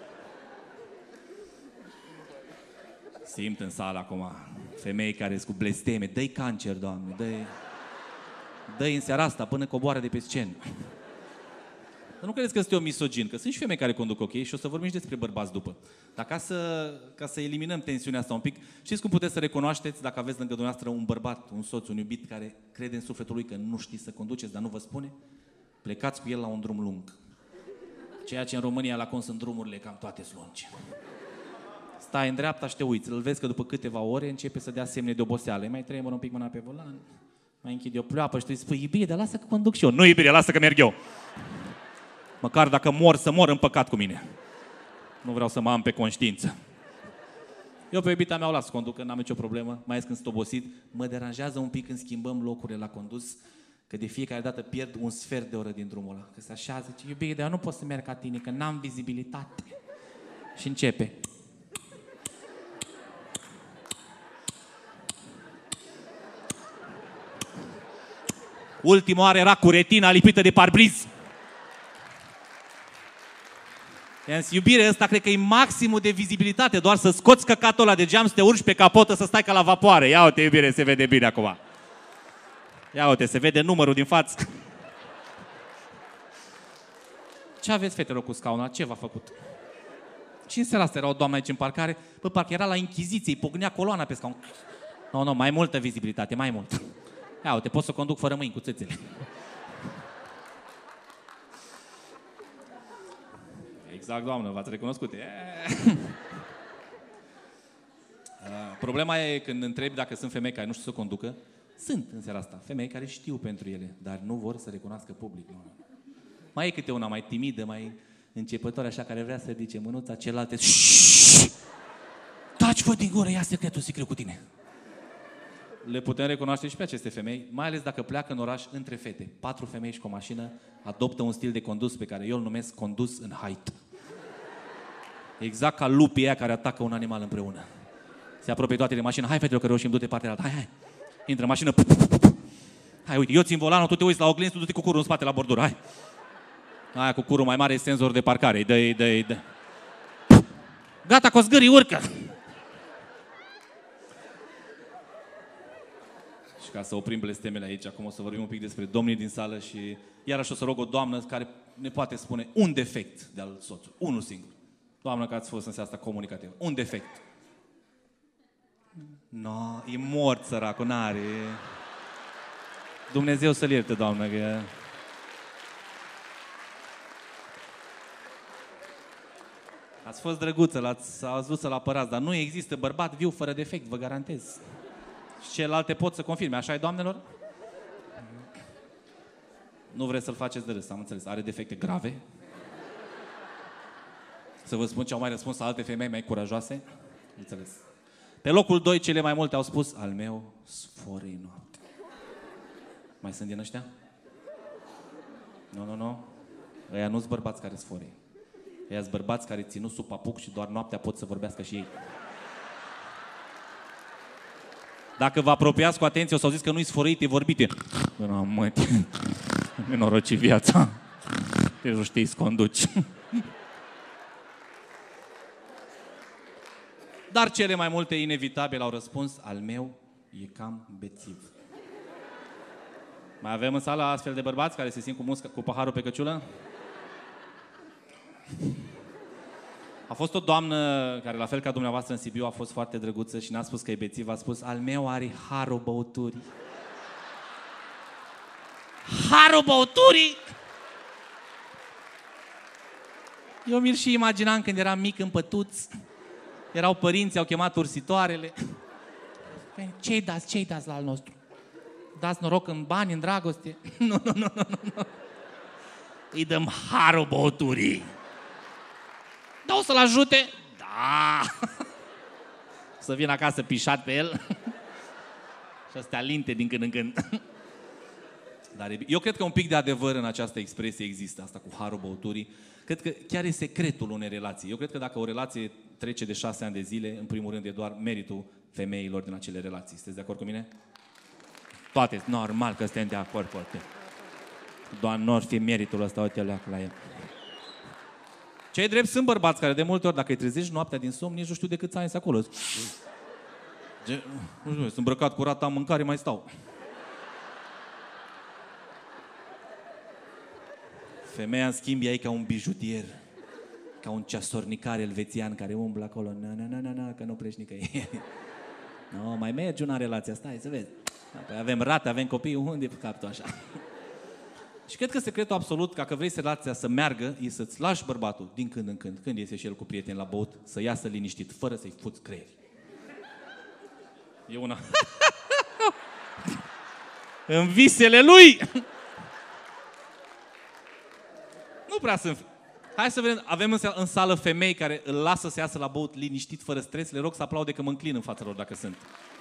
Simt în sală acum femei care sunt cu blesteme. Dă-i cancer, Doamne, dă-i în seara asta până coboară de pe scenă. Dar nu credeți că sunt eu misogin, că sunt și femei care conduc ok și o să vorbim și despre bărbați după. Dar ca să eliminăm tensiunea asta un pic, știți cum puteți să recunoașteți dacă aveți lângă dumneavoastră un bărbat, un soț, un iubit care crede în sufletul lui că nu știți să conduceți, dar nu vă spune? Plecați cu el la un drum lung. Ceea ce în România la cum sunt drumurile cam toate lungi. Stai în dreapta și te uiți, îl vezi că după câteva ore începe să dea semne de oboseală. Mai tremură un pic mâna pe volan, mai închide o pleoapă și tu îi spui, iubire, dar lasă că conduc și eu. Nu, iubire, lasă că merg eu. Măcar dacă mor, să mor în păcat cu mine. Nu vreau să mă am pe conștiință. Eu pe iubita mea o las să conduc, că n-am nicio problemă, mai ales când sunt obosit. Mă deranjează un pic când schimbăm locurile la condus, că de fiecare dată pierd un sfert de oră din drumul ăla. Că se așează, zice, iubire, dar eu nu pot să merg ca tine, că n-am vizibilitate. Și începe. Ultima oară era cu retina lipită de parbriz. I-am zis, iubire, ăsta cred că e maximul de vizibilitate, doar să scoți căcatul ăla de geam, să te urci pe capotă, să stai ca la vapoare. Ia uite, iubire, se vede bine acum. Ia uite, se vede numărul din față. Ce aveți, fetelor, cu scaunul? Ce v-a făcut? Și în seara asta era o doamnă aici în parcare, bă, parcă era la Inchiziție, îi pocnea coloana pe scaun. Nu, mai multă vizibilitate, mai mult. Ia uite, pot să conduc fără mâini, cu țâțele. Exact, doamnă, v-ați recunoscut. Problema e când întrebi dacă sunt femei care nu știu să conducă. Sunt în seara asta femei care știu pentru ele, dar nu vor să recunoască public. Mai e câte una mai timidă, mai începătoare, așa, care vrea să ridice mânuța, celelalte... Taci, fă din gură, ia secretul cu tine. Le putem recunoaște și pe aceste femei, mai ales dacă pleacă în oraș între fete. 4 femei și cu o mașină adoptă un stil de condus pe care eu îl numesc condus în height. Exact ca lupii aia care atacă un animal împreună. Se apropie toate de mașină. Hai, fetelor, că reușim, du-te partea alta. Hai. Intră în mașină. Hai, uite, eu țin volanul, tu te uiți la oglinzi, tu du-te cu curul în spate la bordură. Hai. Aia cu curul mai mare e senzor de parcare. Dă-i. Gata, cosgârii, urcă! Și ca să oprim blestemele aici, acum o să vorbim un pic despre domnii din sală și iarăși o să rog o doamnă care ne poate spune un defect de-al soțului. Unul singur. Doamnă, că ați fost în seara asta comunicativă. Un defect. No, e mort săracul, n-are. Dumnezeu să-l ierte, doamnă, că... Ați fost drăguță, ați vrut să-l apărați, dar nu există bărbat viu fără defect, vă garantez. Și celelalte pot să confirme. Așa e, doamnelor? Nu vreți să-l faceți de râs, am înțeles. Are defecte grave? Să vă spun ce au mai răspuns alte femei mai curajoase? Înțeles. Pe locul 2, cele mai multe au spus, al meu sforei noapte. Mai sunt din ăștia? Nu. Ăia nu-s bărbați care sforei. Ăia-s bărbați care ținut sub papuc și doar noaptea pot să vorbească și ei. Dacă vă apropiați cu atenție, o să auziți că nu-i sfărăit, e vorbit. Mă, nenoroci viața. Te nu știi să conduci. Dar cele mai multe inevitabil au răspuns, al meu e cam bețiv. Mai avem în sală astfel de bărbați care se simt cu paharul pe căciulă? A fost o doamnă care, la fel ca dumneavoastră în Sibiu, a fost foarte drăguță și n-a spus că e bețiv, a spus, al meu are harul băuturii. Harul băuturii? Eu mi-l și imaginam când eram mic în Pătuț. Erau părinții, au chemat ursitoarele. Ce-i dați la al nostru? Dați noroc în bani, în dragoste? Nu. Îi dăm harul băuturii. Da, o să-l ajute? Da! Să vin acasă pișat pe el și astea linte din când în când. Dar eu cred că un pic de adevăr în această expresie există, asta cu harul băuturii. Cred că chiar e secretul unei relații. Eu cred că dacă o relație trece de 6 ani de zile, în primul rând e doar meritul femeilor din acele relații. Sunteți de acord cu mine? Toate, normal că suntem de acord, poate. Doar nu ar fi meritul ăsta, uite-l la el. Cei drept sunt bărbați care de multe ori, dacă îi trezești noaptea din somn, nici nu știu de câți ani sunt acolo. Nu știu, sunt îmbrăcat curat, am mâncare, mai stau. Femeia, în schimb, ea e ca un bijutier, ca un ceasornicar elvețian care umblă acolo. Na, că nu pleci nicăieri. No, mai mergi una relația, stai să vezi. Păi avem rate, avem copii, unde captul așa? Și cred că secretul absolut, dacă vrei relația să meargă, e să-ți lași bărbatul din când în când, când iese și el cu prieteni la băut, să iasă liniștit, fără să-i fuți creier. E una... în visele lui! Nu prea sunt... Hai să vedem, avem în sală femei care îl lasă să iasă la băut liniștit, fără stres. Le rog să aplaude că mă înclin în fața lor dacă sunt.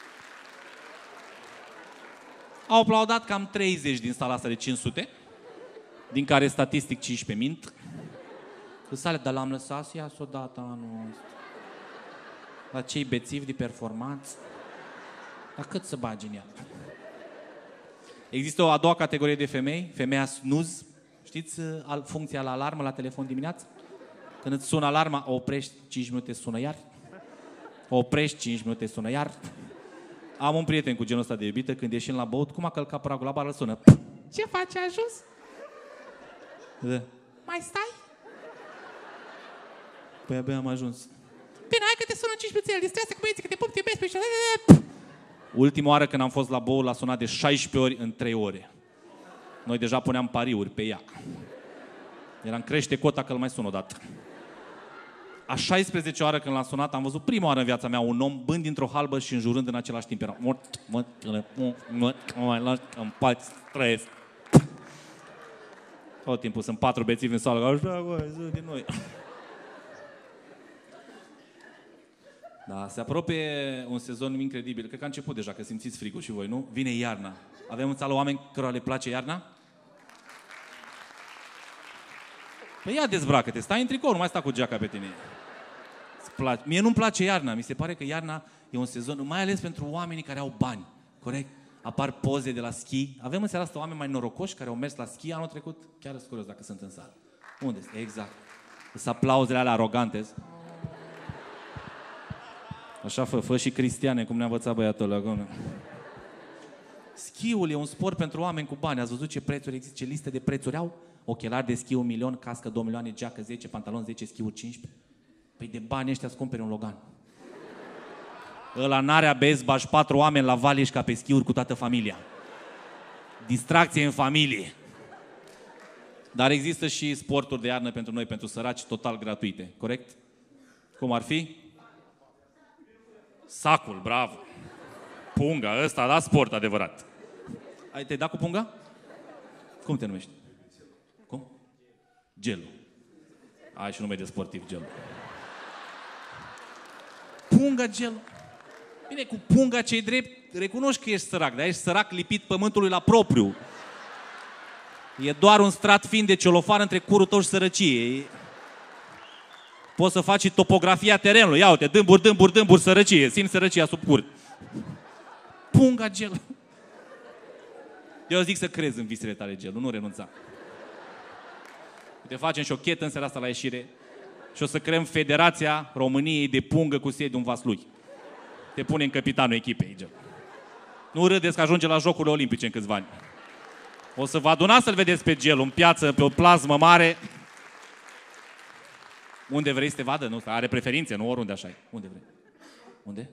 Au aplaudat cam 30 din sala asta de 500, din care statistic 15 mint. În sală, dar l-am lăsat să iasă odată anul ăsta. La cei bețivi de performanță. Dar cât să bagi în ea? Există o a doua categorie de femei, femeia snooze. Știți funcția la alarmă la telefon dimineața? Când îți sună alarma, o oprești 5 minute, sună iar. O oprești 5 minute, sună iar. Am un prieten cu genul ăsta de iubită, când ieșim la băut, cum a călcat pragul la bar, îl sună. Ce faci, ai ajuns? Da. Mai stai? Păi abia am ajuns. Bine, hai că te sună 5 minuțele, distrează cu băieții, că te pup, te iubesc, pe. Ultima oară când am fost la băut, l-a sunat de 16 ori în 3 ore. Noi deja puneam pariuri pe ea. Eram crește cota că îl mai sun odată. A 16 oară când l-am sunat, am văzut prima oară în viața mea un om bând dintr-o halbă și înjurând în același timp. Era mai lași în pace, stres. Tot timpul sunt 4 bețivi în sală. Așa, băi, din noi. Da, se apropie un sezon incredibil. Cred că a început deja, că simțiți frigul și voi, nu? Vine iarna. Avem în sală oameni cărora le place iarna? Păi ia dezbracă-te, stai în tricou, nu mai sta cu geaca pe tine. Mie nu-mi place iarna, mi se pare că iarna e un sezon, mai ales pentru oamenii care au bani, corect? Apar poze de la schi. Avem în seara asta oameni mai norocoși care au mers la schi anul trecut. Chiar sunt curios dacă sunt în sală. Unde? Exact. Sunt aplauzele alea arogante. Așa fă și Cristiane, cum ne-a învățat băiatul ăla. Schiul e un sport pentru oameni cu bani. Ați văzut ce prețuri există, ce liste de prețuri au? Ochelari de schi 1 milion, cască 2 milioane, geacă 10, pantaloni 10, schiuri 15. Păi de bani ăștia îți cumperi un Logan. Ăla n-are abez, bași 4 oameni la Valiș ca pe schiuri cu toată familia. Distracție în familie. Dar există și sporturi de iarnă pentru noi, pentru săraci, total gratuite, corect? Cum ar fi? Sacul, bravo! Punga, ăsta, da, sport adevărat. Te-ai dat cu punga? Cum te numești? Cum? Gelu. Ai și nume de sportiv, Gelu. Punga, Gelu. Bine, cu punga ce-i drept, recunoști că ești sărac, dar ești sărac lipit pământului la propriu. E doar un strat fin de celofan între curul tău și sărăcie. Poți să faci și topografia terenului. Ia uite, dâmbur, dâmbur, dâmbur, sărăcie. Simți sărăcia sub cur. Punga, Gelu. Eu zic să crezi în visele tale, Gelu, nu renunța. Te facem și o chetă în seara asta la ieșire și o să creăm Federația României de Pungă cu sediul în Vaslui. Te punem capitanul echipei, Gelu. Nu râdeți că ajunge la Jocurile Olimpice în câțiva ani. O să vă adunați să-l vedeți pe Gelu în piață, pe o plasmă mare. Unde vrei să te vadă? Nu, are preferințe, nu oriunde așa e. Unde vrei? Unde?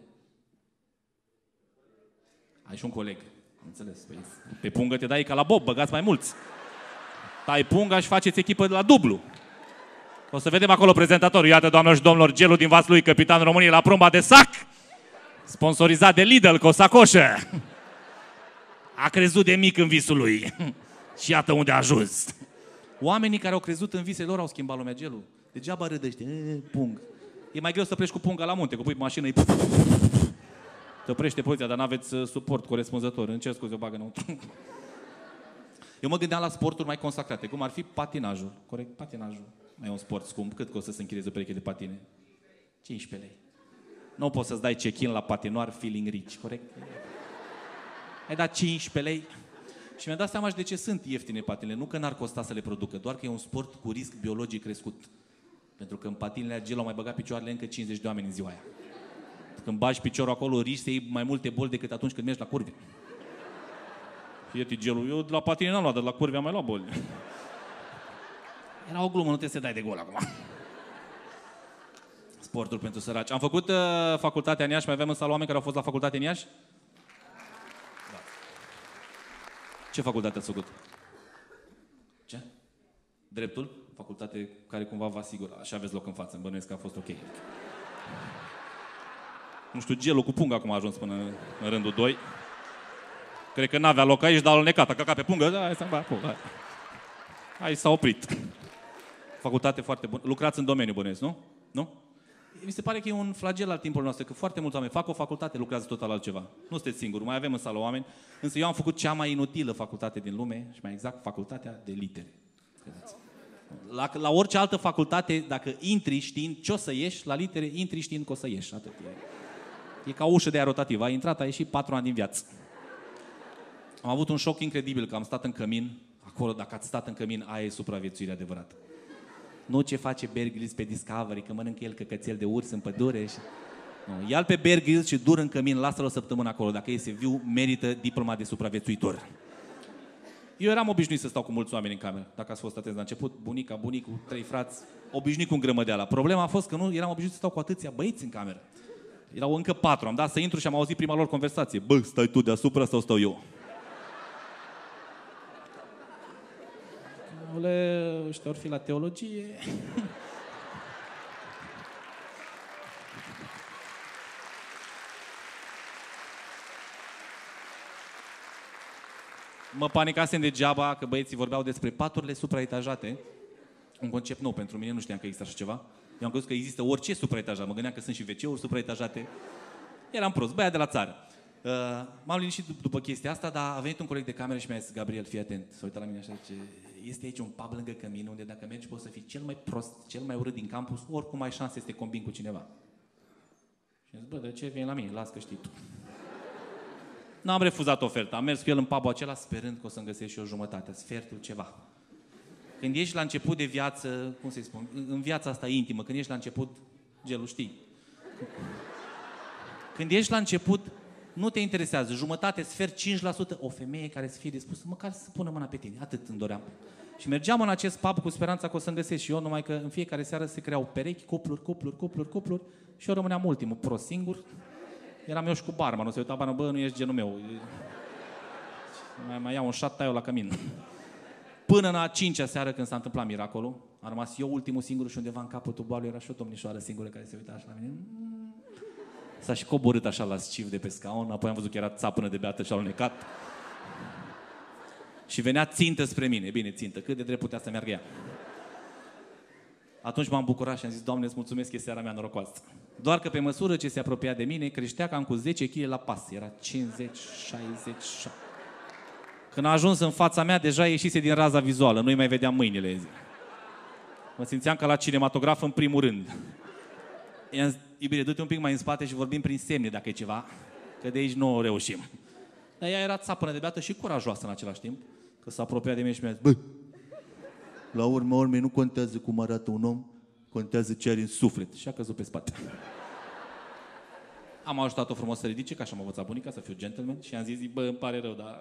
Ai și un coleg. Înțeles. Pe pungă te dai ca la bob, băgați mai mulți. Tai punga și faceți echipă de la dublu. O să vedem acolo prezentatorul. Iată, doamnelor și domnilor, Gelu din Vaslui, capitanul României la promba de sac. Sponsorizat de Lidl cu o sacoșă. A crezut de mic în visul lui. Și iată unde a ajuns. Oamenii care au crezut în visele lor au schimbat lumea, Gelu. Degeaba râdește. Pung. E mai greu să pleci cu punga la munte, cu pui pe mașină, te oprește poliția, dar n-aveți suport corespunzător. În ce scuze o bagă înăuntru? Eu mă gândeam la sporturi mai consacrate, cum ar fi patinajul. Corect? Patinajul. Mai e un sport scump. Cât costă să închiriezi o pereche de patine? 15 lei. Nu poți să-ți dai check-in la patinoar feeling rich, corect? Ai dat 15 lei. Și mi-am dat seama și de ce sunt ieftine patinele. Nu că n-ar costa să le producă, doar că e un sport cu risc biologic crescut. Pentru că în patinile aia gel au mai băgat picioarele încă 50 de oameni în ziua aia. Când bagi piciorul acolo, riști să iei mai multe boli decât atunci când mergi la curve. Fie gelul, eu de la patine n-am luat, dar de la curve am mai luat boli. Era o glumă, nu trebuie să dai de gol acum. Sportul pentru săraci. Am făcut facultatea în Iași, mai avem în sală oameni care au fost la facultate în Iași? Da. Ce facultate ați făcut? Ce? Dreptul? Facultate care cumva vă asigură. Așa aveți loc în față, îmi bănuiesc că a fost ok. Nu știu, gelul cu punga acum a ajuns până în rândul 2. Cred că n-avea loc aici, dar a alunecat, a căcat pe pungă. Da, hai, s-a oprit. Facultate foarte bună. Lucrați în domeniu, bănuiesc, nu? Nu? Mi se pare că e un flagel al timpului nostru, că foarte mulți oameni fac o facultate, lucrează total altceva. Nu sunteți singuri, mai avem în sală oameni, însă eu am făcut cea mai inutilă facultate din lume, și mai exact, facultatea de litere. La orice altă facultate, dacă intri știind ce o să ieși, la litere intri știind că o să ieși. Atât e ca o ușă de aer rotativ. Ai intrat, ai ieșit 4 ani din viață. Am avut un șoc incredibil, că am stat în cămin. Acolo, dacă ați stat în cămin, aia e supraviețuire adevărată. Nu ce face Bear Grylls pe Discovery, că mănâncă el căcățel de urs în pădure. Și... Nu, ia-l pe Bear Grylls și dur în cămin, lasă-l o săptămână acolo. Dacă iese viu, merită diploma de supraviețuitor. Eu eram obișnuit să stau cu mulți oameni în cameră. Dacă ați fost atenți la început, bunica, bunicul, 3 frați, obișnuit cu îngrămădeala. Problema a fost că nu eram obișnuit să stau cu atâția băieți în cameră. Erau încă 4. Am dat să intru și am auzit prima lor conversație. Bă, stai tu deasupra sau stau eu? Ăștia ori fi la teologie. Mă panicasem degeaba că băieții vorbeau despre paturile supraetajate. Un concept nou pentru mine, nu știam că există așa ceva. Eu am crezut că există orice supraetajat. Mă gândeam că sunt și WC-uri supraetajate. Eram prost, băiat de la țară. M-am liniștit după chestia asta, dar a venit un coleg de cameră și mi-a zis: Gabriel, fii atent. S-a uitat la mine așa, zice: este aici un pub lângă cămin unde dacă mergi poți să fii cel mai prost, cel mai urât din campus, oricum ai șanse să te combini cu cineva. Și am zis: bă, de ce vine la mine? Las că știi tu. N-am refuzat oferta. Am mers cu el în pub-ul acela sperând că o să-mi găsesc și o jumătate, sfertul, ceva. Când ești la început de viață, cum să-i spun, în viața asta intimă, când ești la început, gelul știi. Când ești la început, nu te interesează. Jumătate, sfert, 5%, o femeie care să fie dispusă, măcar să pună mâna pe tine. Atât îmi doream. Și mergeam în acest pub cu speranța că o să-mi găsesc și eu, numai că în fiecare seară se creau perechi, cupluri și eu rămâneam ultimul, prost singur. Eram eu și cu barmanul, se uita barmanul: bă, nu ești genul meu. Mai iau un șat, tai eu la cămin. Până în a 5-a seară, când s-a întâmplat miracolul, am rămas eu ultimul singur și undeva în capătul balului era și o domnișoară singură care se uita așa la mine. S-a și coborât așa la scif de pe scaun, apoi am văzut că era țapână de beată și alunecat. Și venea țintă spre mine. Bine, țintă, cât de drept putea să meargă ea. Atunci m-am bucurat și am zis: Doamne, îți mulțumesc, că e seara mea norocoasă. Doar că pe măsură ce se apropia de mine, creștea cam cu 10 kg la pas. Era 50, 60, 70. Când a ajuns în fața mea, deja ieșise din raza vizuală. Nu-i mai vedeam mâinile. Mă simțeam ca la cinematograf în primul rând. I-am zis: iubire, du-te un pic mai în spate și vorbim prin semne dacă e ceva, că de aici nu o reușim. Dar ea era țapănă de beată și curajoasă în același timp, că s-a apropiat de mine și mi-a zis: băi, la urma urmei nu contează cum arată un om, contează ce are în suflet. Și a căzut pe spate. Am ajutat-o frumos să ridice, că așa m-a învățat bunica, să fiu gentleman, și am zis: bă, îmi pare rău, dar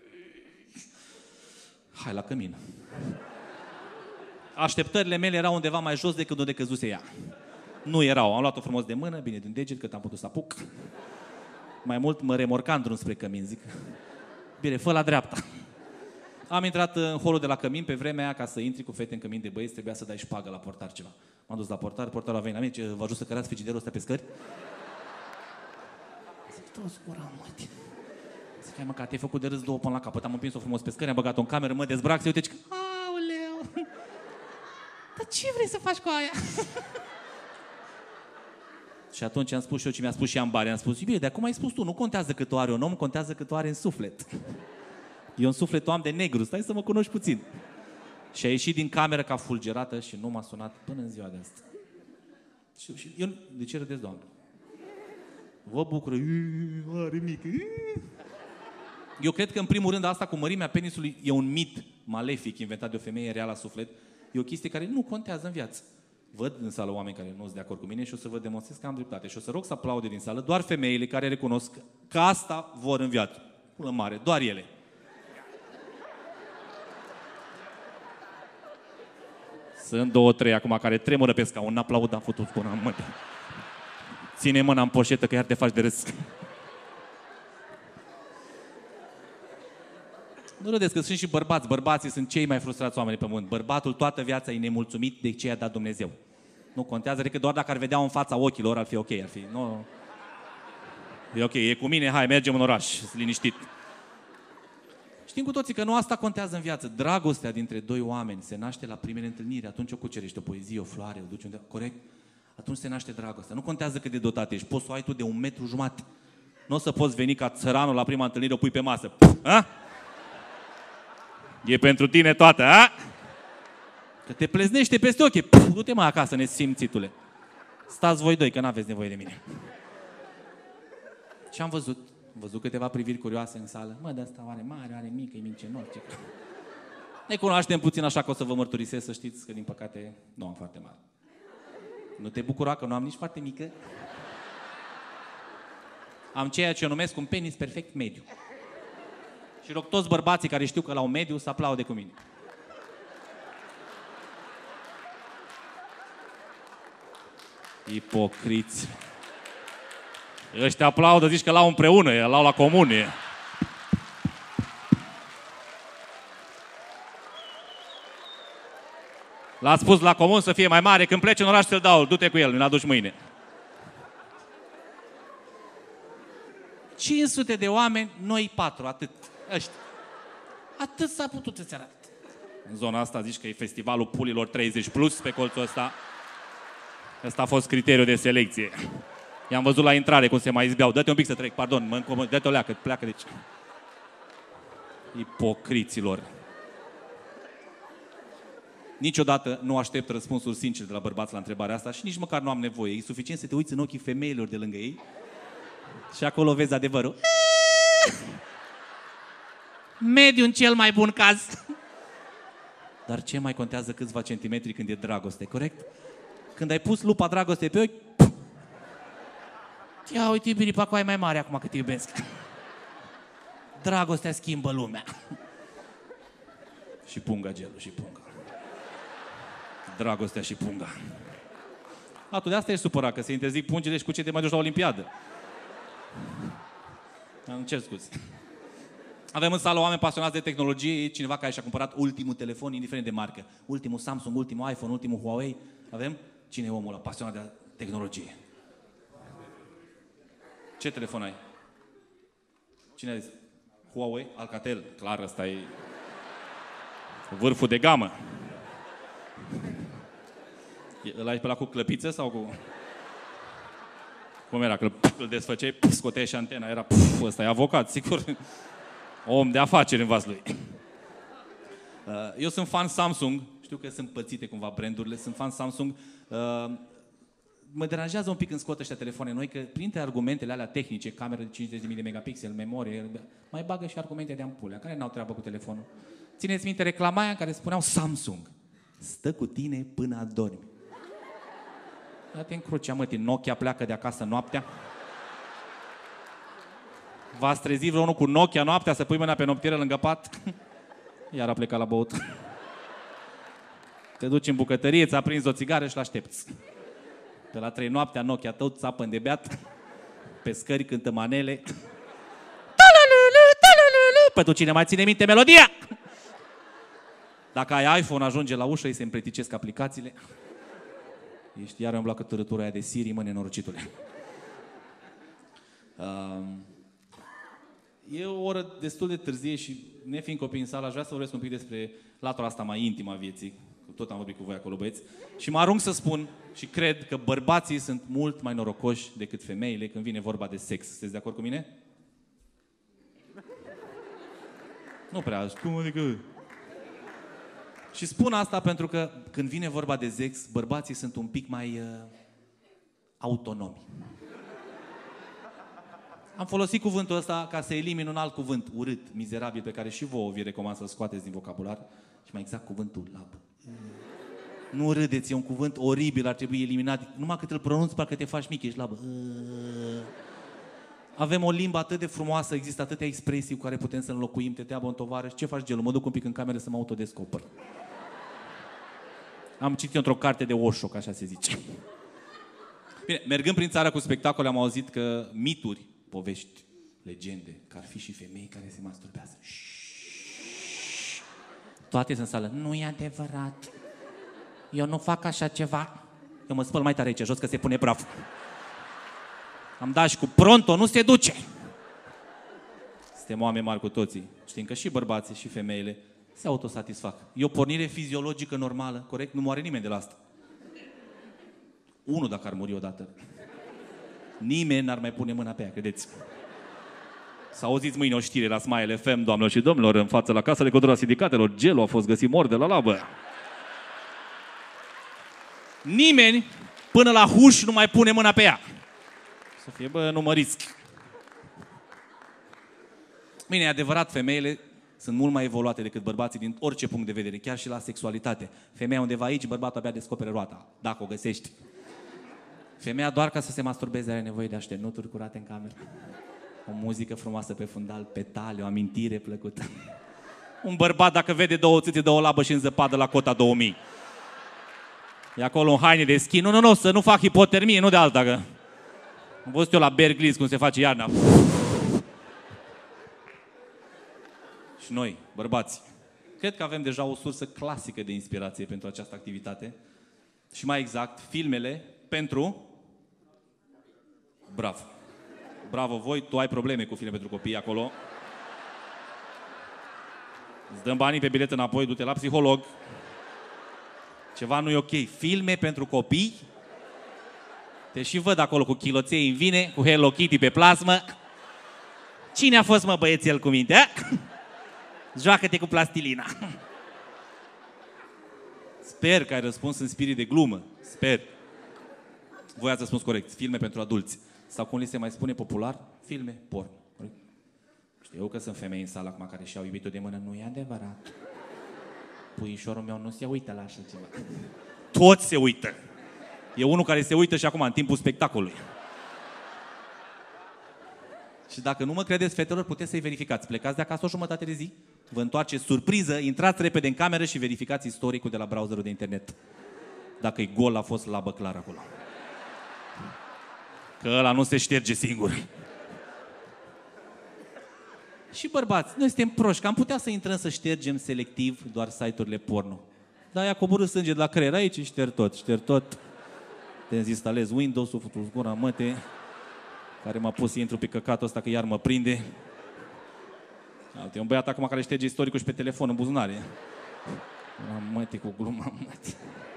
hai la cămin. Așteptările mele erau undeva mai jos decât unde căzuse ea. Nu erau. Am luat-o frumos de mână, bine din deget, cât am putut să apuc. Mai mult mă remorca în drum spre cămin, zic: bine, fă la dreapta. Am intrat în holul de la cămin. Pe vremea aia, ca să intri cu fete în cămin de băieți, trebuia să dai șpagă la portar ceva. M-am dus la portar, portarul a venit la mine: vă ajut să cărați frigiderul ăsta pe scări? Zic: toți gura, mă. Zic: hai mă, că te-ai făcut de râs 2 până la capăt. Am împins-o frumos pe scări, am băgat-o în cameră, mă dezbrac, se uite și: aoleu, dar ce vrei să faci cu aia? Și atunci am spus și eu ce mi-a spus și Ambare. Am spus: bine, de acum ai spus tu, nu contează cât o are un om, contează cât o are în suflet. Eu în suflet o am de negru, stai să mă cunoști puțin. Și a ieșit din cameră ca fulgerată și nu m-a sunat până în ziua de asta. Și eu, de ce râdeți, Doamne? Vă bucură, are mică. Eu cred că în primul rând asta cu mărimea penisului e un mit malefic inventat de o femeie reală la suflet. E o chestie care nu contează în viață. Văd în sală oameni care nu sunt de acord cu mine și o să vă demonstrez că am dreptate. Și o să rog să aplaude din sală doar femeile care recunosc că asta vor în viață. Pulă mare, doar ele. Sunt 2-3 acum care tremură pe scaun, n-aplaud, am făcut cu una în mână. Ține mâna în poșetă că iar te faci de râs. Nu râdeți că sunt și bărbați. Bărbații sunt cei mai frustrați oameni pe pământ. Bărbatul toată viața e nemulțumit de ce i-a dat Dumnezeu. Nu contează decât doar dacă ar vedea în fața ochilor, ar fi ok, ar fi. Nu... E ok, e cu mine, hai, mergem în oraș, liniștit. Știm cu toții că nu asta contează în viață. Dragostea dintre doi oameni se naște la primele întâlniri. Atunci o cucerești, o poezie, o floare, o duci unde... Corect? Atunci se naște dragostea. Nu contează cât de dotat ești. Poți să o ai tu de 1,5 metru. Nu o să poți veni ca țăranul la prima întâlnire, o pui pe masă. Ha? E pentru tine toată, a? Că te pleznește peste ochi. Du-te mai acasă, nesimțitule. Stați voi doi, că n-aveți nevoie de mine. Ce am văzut? Am văzut câteva priviri curioase în sală. Mă, de asta oare mare, oare mică, e mincinos, ce... Ne cunoaștem puțin, așa că o să vă mărturisesc, să știți că, din păcate, nu am foarte mare. Nu te bucura că nu am nici foarte mică? Am ceea ce eu numesc un penis perfect mediu. Și rog toți bărbații care știu că la un mediu să aplaude cu mine. Ipocriți. Ăștia aplaudă, zici că l-au împreună, l-au la comune. L-ați spus la comun să fie mai mare, când pleci în oraș să-l dau, du-te cu el, îl aduci mâine. 500 de oameni, noi 4, atât. Ăștia. Atât s-a putut să-ți arate. În zona asta zici că e festivalul pulilor 30 plus pe colțul ăsta. Ăsta a fost criteriul de selecție. I-am văzut la intrare cum se mai izbeau. Dă-te un pic să trec, pardon, mă încomod. Dă-te o leacă, pleacă de aici. Ipocriților. Niciodată nu aștept răspunsuri sincere de la bărbați la întrebarea asta și nici măcar nu am nevoie. E suficient să te uiți în ochii femeilor de lângă ei și acolo vezi adevărul. Mediu în cel mai bun caz. Dar ce mai contează câțiva centimetri când e dragoste, corect? Când ai pus lupa dragoste pe ochi, ia uite, biripa cu ai mai mare acum cât te iubesc. Dragostea schimbă lumea. Și punga gelul, și punga. Dragostea și punga. A, tu de asta ești supărat, că se interzic pungile și cu ce te mai duci la Olimpiadă. Îmi cer scuze. Avem în sală oameni pasionați de tehnologie, cineva care și-a cumpărat ultimul telefon, indiferent de marcă. Ultimul Samsung, ultimul iPhone, ultimul Huawei. Avem? Cine e omul ăla pasionat de tehnologie? Ce telefon ai? Cine a zis? Huawei? Alcatel. Clar, ăsta e vârful de gamă. Ăla e pe la cu clăpiță sau cu... Cum era? Că îl desfăceai, scoteai și antena. Era, ăsta e avocat, sigur. Om de afaceri în vas lui. Eu sunt fan Samsung. Știu că sunt pățite cumva brandurile. Sunt fan Samsung. Mă deranjează un pic când scot ăștia telefoane noi, că printre argumentele alea tehnice, cameră de 50.000 de megapixel, memorie, mai bagă și argumente de ampulea, care n-au treabă cu telefonul. Țineți minte reclama aia în care spuneau Samsung. Stă cu tine până adormi. Dă-te în crucea, mă, Nokia pleacă de acasă noaptea. V-ați trezit vreunul cu Nokia noaptea să pui mâna pe noptieră lângă pat? Iar a plecat la băut. Te duci în bucătărie, ți-a prins o țigară și l-aștepți. Pe la 3 noaptea Nokia tău țapă îndebeat. Pe scări cântă manele. Pentru cine mai ține minte melodia? Dacă ai iPhone, ajunge la ușă, îi se împleticesc aplicațiile. Ești iar îmblat cu târătura aia de Siri, mă, nenorocitule. E o oră destul de târzie și, nefiind copii în sală, aș vrea să vorbesc un pic despre latura asta mai intimă a vieții. Tot am vorbit cu voi acolo, băieți. Și mă arunc să spun și cred că bărbații sunt mult mai norocoși decât femeile când vine vorba de sex. Sunteți de acord cu mine? Nu prea. Cum adică? Și spun asta pentru că când vine vorba de sex, bărbații sunt un pic mai autonomi. Am folosit cuvântul ăsta ca să elimin un alt cuvânt urât, mizerabil, pe care și vouă vi recomand să-l scoateți din vocabular. Și mai exact cuvântul lab. Nu râdeți, e un cuvânt oribil, ar trebui eliminat. Numai cât îl pronunți, parcă te faci mic, ești labă. Avem o limbă atât de frumoasă, există atâtea expresii cu care putem să înlocuim. Te treabă un tovarăș, ce faci, Gelu? Mă duc un pic în cameră să mă autodescoper. Am citit într-o carte de Osho, că așa se zice. Bine, mergând prin țara cu spectacole, am auzit că mituri, povești, legende, că ar fi și femei care se masturbează. Toate sunt în sală. Nu e adevărat. Eu nu fac așa ceva. Eu mă spăl mai tare aici, jos, că se pune praf. Am dat și cu pronto, nu se duce. Suntem oameni mari cu toții. Știm că și bărbații și femeile se autosatisfac. E o pornire fiziologică normală, corect? Nu moare nimeni de la asta. Unul dacă ar muri odată. Nimeni n-ar mai pune mâna pe ea, credeți? Să auziți mâine o știre la Smile FM, doamnelor și domnilor, în față la Casa de Cultură a Sindicatelor, Gelu a fost găsit mort de la labă. Nimeni până la huș nu mai pune mâna pe ea. Să fie, bă, nu mă risc. Bine, e adevărat, femeile sunt mult mai evoluate decât bărbații din orice punct de vedere, chiar și la sexualitate. Femeia undeva aici, bărbatul abia descopere roata, dacă o găsești. Femeia doar ca să se masturbeze are nevoie de așternuturi curate în cameră. O muzică frumoasă pe fundal, petale, o amintire plăcută. Un bărbat, dacă vede două țâțe, dă o labă și în zăpadă la cota 2000. E acolo în haine de schi. Nu, să nu fac hipotermie, nu de alta, că... Am văzut eu la Berglis cum se face iarna. Și noi, bărbați, cred că avem deja o sursă clasică de inspirație pentru această activitate. Și mai exact, filmele pentru... Bravo! Bravo voi, tu ai probleme cu filme pentru copii acolo. Îți dăm banii pe bilet înapoi, du-te la psiholog. Ceva nu e ok. Filme pentru copii? Te și văd acolo cu chiloței în vine, cu Hello Kitty pe plasmă. Cine a fost, mă, băiețel cu minte? Joacă-te cu plastilina. Sper că ai răspuns în spirit de glumă. Sper. Voi ați răspuns corect. Filme pentru adulți. Sau cum li se mai spune popular, filme porno. Știu că sunt femei în sală acum care și-au iubit-o de mână. Nu e adevărat. Puișorul meu nu se uită la așa ceva. Toți se uită. E unul care se uită și acum, în timpul spectacolului. Și dacă nu mă credeți, fetelor, puteți să-i verificați. Plecați de acasă o jumătate de zi, vă întoarceți surpriză, intrați repede în cameră și verificați istoricul de la browserul de internet. Dacă e gol, a fost labă clar acolo. Că ăla nu se șterge singur. Și bărbați, noi suntem proști, că am putea să intrăm să ștergem selectiv doar site-urile porno. Dar i-a coborât sânge de la creier aici, șterg tot. Te dezinstalez Windows-ul, futu-ți gura măte, care m-a pus să intru pe căcatul ăsta, că iar mă prinde. E un băiat acum care șterge istoricul și pe telefon, în buzunare. Măte cu gluma, măte.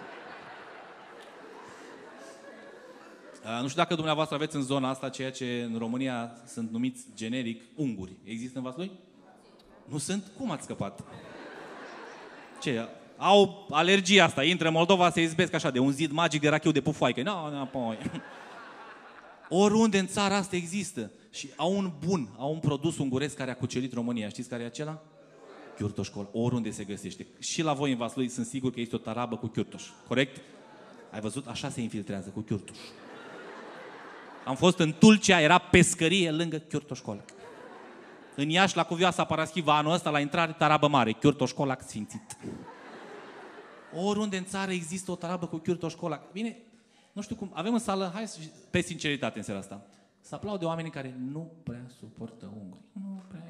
Nu știu dacă dumneavoastră aveți în zona asta ceea ce în România sunt numiți generic unguri. Există în Vaslui? Nu sunt? Cum ați scăpat? Ce? Au alergia asta. Intră în Moldova, se izbesc așa de un zid magic de rachiu de pufoaică. No, oriunde în țara asta există. Și au un produs unguresc care a cucerit România. Știți care e acela? Chiurtoșcol. Oriunde se găsește. Și la voi în Vaslui sunt sigur că este o tarabă cu chiurtoș. Corect? Ai văzut? Așa se infiltrează, cu chiurtoș. Am fost în Tulcea, era pescărie lângă Chiurtoșcolac. În Iași, la Cuvioasa Paraschiva, anul ăsta, la intrare, tarabă mare, Chiurtoșcolac sfințit. Oriunde în țară există o tarabă cu Chiurtoșcolac. Bine, nu știu cum, avem în sală, hai pe sinceritate în seara asta, să aplaude oamenii care nu prea suportă unguri. Nu prea...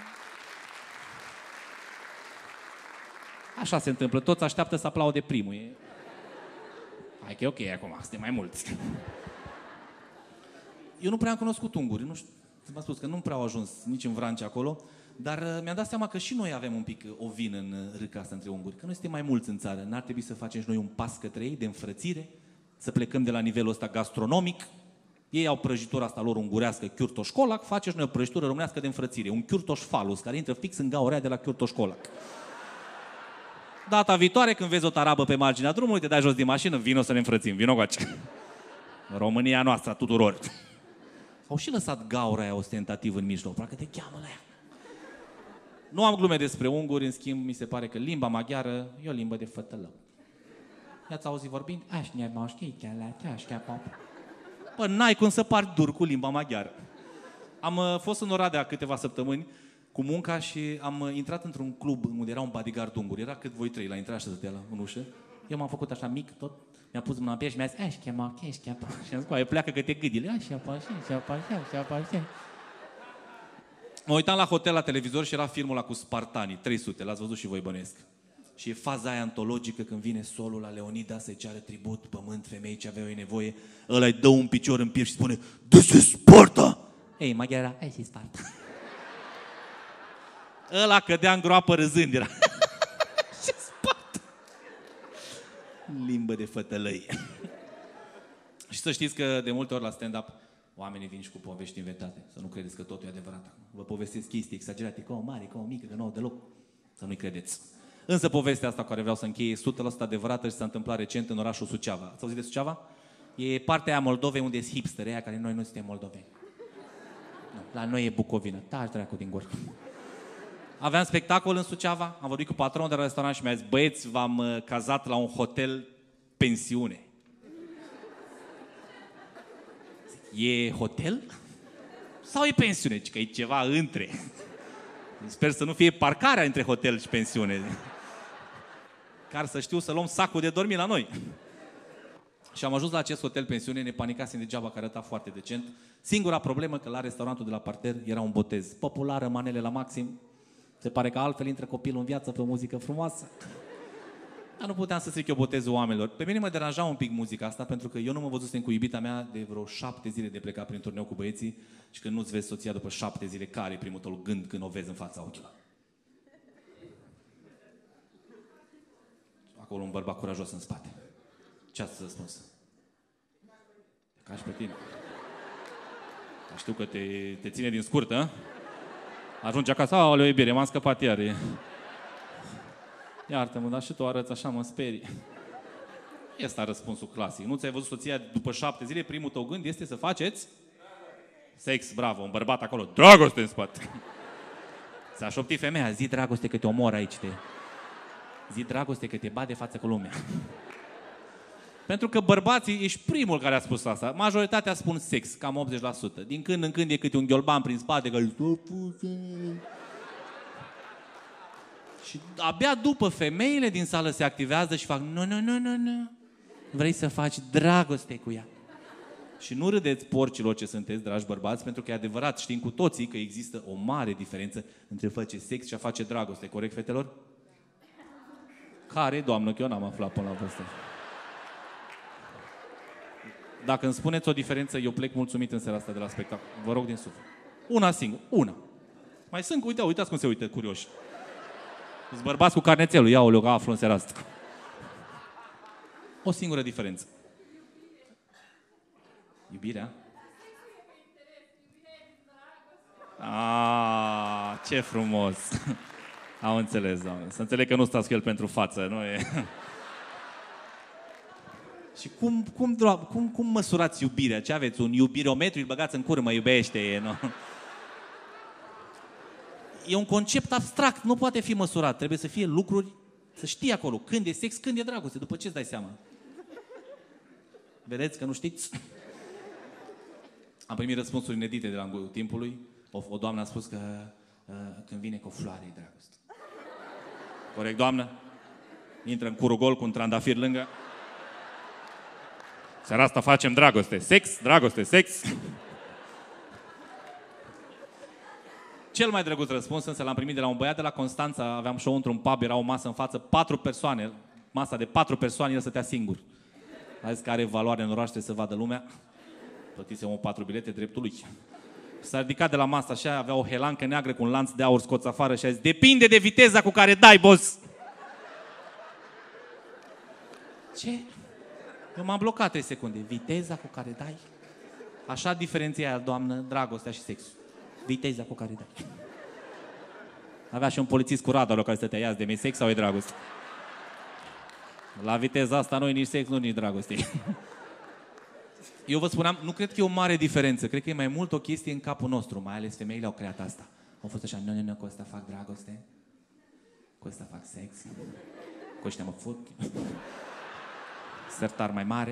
Așa se întâmplă, toți așteaptă să aplaude primul. Hai că e ok acum, suntem mai mulți. Eu nu prea am cunoscut unguri, nu știu, v-am spus că nu prea au ajuns nici în Vrancea acolo, dar mi-am dat seama că și noi avem un pic o vină în râca asta între unguri, că noi suntem mai mulți în țară, n-ar trebui să facem și noi un pas către ei de înfrățire, să plecăm de la nivelul ăsta gastronomic, ei au prăjitura asta lor ungurească, Chiurtoșcolac, face și noi o prăjitură românească de înfrățire, un Chiurtoș falus, care intră fix în gaura de la Chiurtoșcolac. Data viitoare, când vezi o tarabă pe marginea drumului, te dai jos din mașină, vino să ne înfrățim, vino coace. România noastră, a tuturor. Au și lăsat gaura aia ostentativ în mijloc, parcă te cheamă la ea. Nu am glume despre unguri, în schimb, mi se pare că limba maghiară e o limbă de fătălău. I-ați auzit vorbind? Așnia moșchi, chiar pop. Bă, n-ai cum să pari dur cu limba maghiară. Am fost în Oradea câteva săptămâni cu munca și am intrat într-un club unde era un bodyguard ungur. Era cât voi trei, la intrat și stătea la în ușă. Eu m-am făcut așa mic tot. Mi-a pus mâna pe ea și mi-a zis, așchia moșchi, și am zis, pleacă că te gâdile. Așa. Mă uitam la hotel, la televizor și era filmul ăla cu Spartanii, 300, l-ați văzut și voi, bănuiesc. Și e faza aia antologică când vine solul la Leonida să-i ceară tribut, pământ, femei ce aveau ei nevoie. Ăla îi dă un picior în piept și spune, This is Sparta! Ei, maghiara, ai și Sparta. Ăla cădea în groapă râzând, era. Ce Sparta! Limbă de fătălăi. Și să știți că de multe ori la stand-up oamenii vin și cu povești inventate. Să nu credeți că totul e adevărat. Vă povestesc chestii exagerate, că o mare, că o mică, că nouă deloc. Să nu-i credeți. Însă povestea asta cu care vreau să încheie e 100% adevărată și s-a întâmplat recent în orașul Suceava. Ați auzit de Suceava? E partea aia Moldovei unde sunt hipsteri, aia care noi nu suntem moldoveni. Nu, la noi e Bucovină. Taci dracu din gură. Aveam spectacol în Suceava, am vorbit cu patronul de la restaurant și mi-a zis, băieți, v-am cazat la un hotel pensiune. E hotel? Sau e pensiune? Că e ceva între. Sper să nu fie parcarea între hotel și pensiune. Care să știu să luăm sacul de dormit la noi. Și am ajuns la acest hotel pensiune, ne panicasem degeaba, că arăta foarte decent. Singura problemă că la restaurantul de la parter era un botez. Populară, manele la maxim. Se pare că altfel intră copilul în viață pe o muzică frumoasă. Dar nu puteam să stric eu botezul oamenilor. Pe mine mă deranja un pic muzica asta, pentru că eu nu mă văzusem cu iubita mea de vreo 7 zile de plecat prin turneu cu băieții și când nu-ți vezi soția după 7 zile, care e primul tău gând când o vezi în fața ochilor? Acolo un bărbat curajos în spate. Ce ați răspuns? Ca și pe tine. Dar știu că te ține din scurtă, ajungi acasă, aoleu, iubire, m-am scăpat iar. Iartă-mă, dar și tu arăți așa, mă sperii. Este răspunsul clasic. Nu ți-ai văzut soția după 7 zile, primul tău gând este să faceți sex, bravo, un bărbat acolo, dragoste în spate. S-a șoptit femeia, zi dragoste că te omor aici, zi dragoste că te bat de față cu lumea. Pentru că bărbații, ești primul care a spus asta. Majoritatea spun sex, cam 80%. Din când în când e câte un ghiolban prin spate, că și abia după femeile din sală se activează și fac nu. Vrei să faci dragoste cu ea. Și nu râdeți porcilor ce sunteți, dragi bărbați, pentru că e adevărat, știm cu toții că există o mare diferență între a face sex și a face dragoste. Corect, fetelor? Care, doamnă, că eu n-am aflat până la vârstă. Dacă îmi spuneți o diferență, eu plec mulțumit în seara asta de la spectacol. Vă rog din suflet. Una singură. Una. Mai sunt, uitați cum se uită curioși. Îți bărbați cu carnețelul, ia-o, că aflu în seara asta. O singură diferență. Iubirea? Ce frumos! Am înțeles, doamne. Să înțeleg că nu stați cu el pentru față, nu e... Și cum măsurați iubirea? Ce aveți? Un iubirometru? Îl băgați în cură, mă iubește, nu? E un concept abstract, nu poate fi măsurat. Trebuie să fie lucruri, să știi acolo când e sex, când e dragoste. După ce îți dai seama? Vedeți că nu știți? Am primit răspunsuri inedite de la Angul Timpului. O doamnă a spus că când vine cu o floare e dragoste. Corect, doamnă? Intră în curul gol cu un trandafir lângă. Seara asta facem dragoste. Sex, dragoste, sex. Cel mai drăguț răspuns însă l-am primit de la un băiat de la Constanța. Aveam show într-un pub, era o masă în față, 4 persoane. Masa de 4 persoane, el stătea singur. A zis că are valoare în oraș, trebuie să vadă lumea. Plătisem 4 bilete dreptul lui. S-a ridicat de la masă așa, avea o helancă neagră cu un lanț de aur scoț afară și a zis: depinde de viteza cu care dai, boss! Ce? Eu m-am blocat 3 secunde. Viteza cu care dai? Așa diferenția, doamnă, dragostea și sexul. Viteza cu care dai. Avea și un polițist cu radarul care stătea: ia de mi sex sau e dragoste? La viteza asta nu e nici sex, nu nici dragoste. Eu vă spuneam, nu cred că e o mare diferență. Cred că e mai mult o chestie în capul nostru. Mai ales femeile au creat asta. Au fost așa: nu, cu ăsta fac dragoste, cu ăsta fac sex, cu ăștia mă fut. sertar mai mare.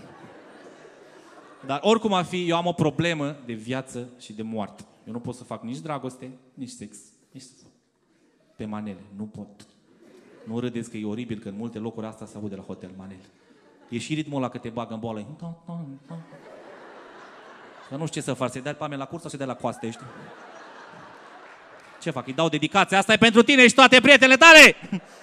Dar oricum ar fi, eu am o problemă de viață și de moarte. Eu nu pot să fac nici dragoste, nici sex, nici pe manele. Nu pot. Nu râdeți că e oribil că în multe locuri asta se aude la hotel, manele. E și ritmul ăla că te bagă în boală. Că nu știu ce să faci, să-i dai pe la curs sau să-i dai la coaste, știi? Ce fac? Îi dau dedicația. Asta e pentru tine și toate prietenele tale!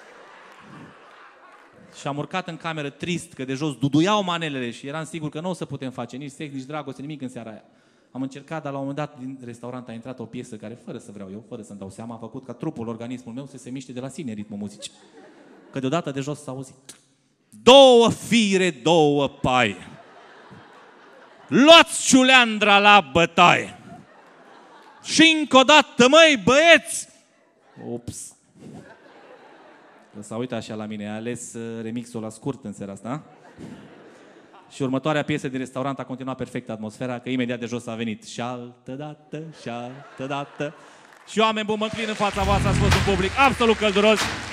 Și am urcat în cameră trist, că de jos duduiau manelele și eram sigur că nu o să putem face nici sex, nici dragoste, nimic în seara aia. Am încercat, dar la un moment dat din restaurant a intrat o piesă care, fără să vreau eu, fără să-mi dau seama, a făcut ca trupul, organismul meu să se miște de la sine ritmul muzicii. Că deodată de jos s-a auzit. 2 fire, 2 pai. Luați ciuleandra la bătaie. Și încă o dată, măi, băieți! Ups. S-a uitat așa la mine, a ales remixul la scurt în seara asta. Și următoarea piesă din restaurant a continuat perfect atmosfera, că imediat de jos a venit. Și altă dată, și altă dată. Și oameni buni, mă înclin în fața voastră, ați fost un public absolut călduros.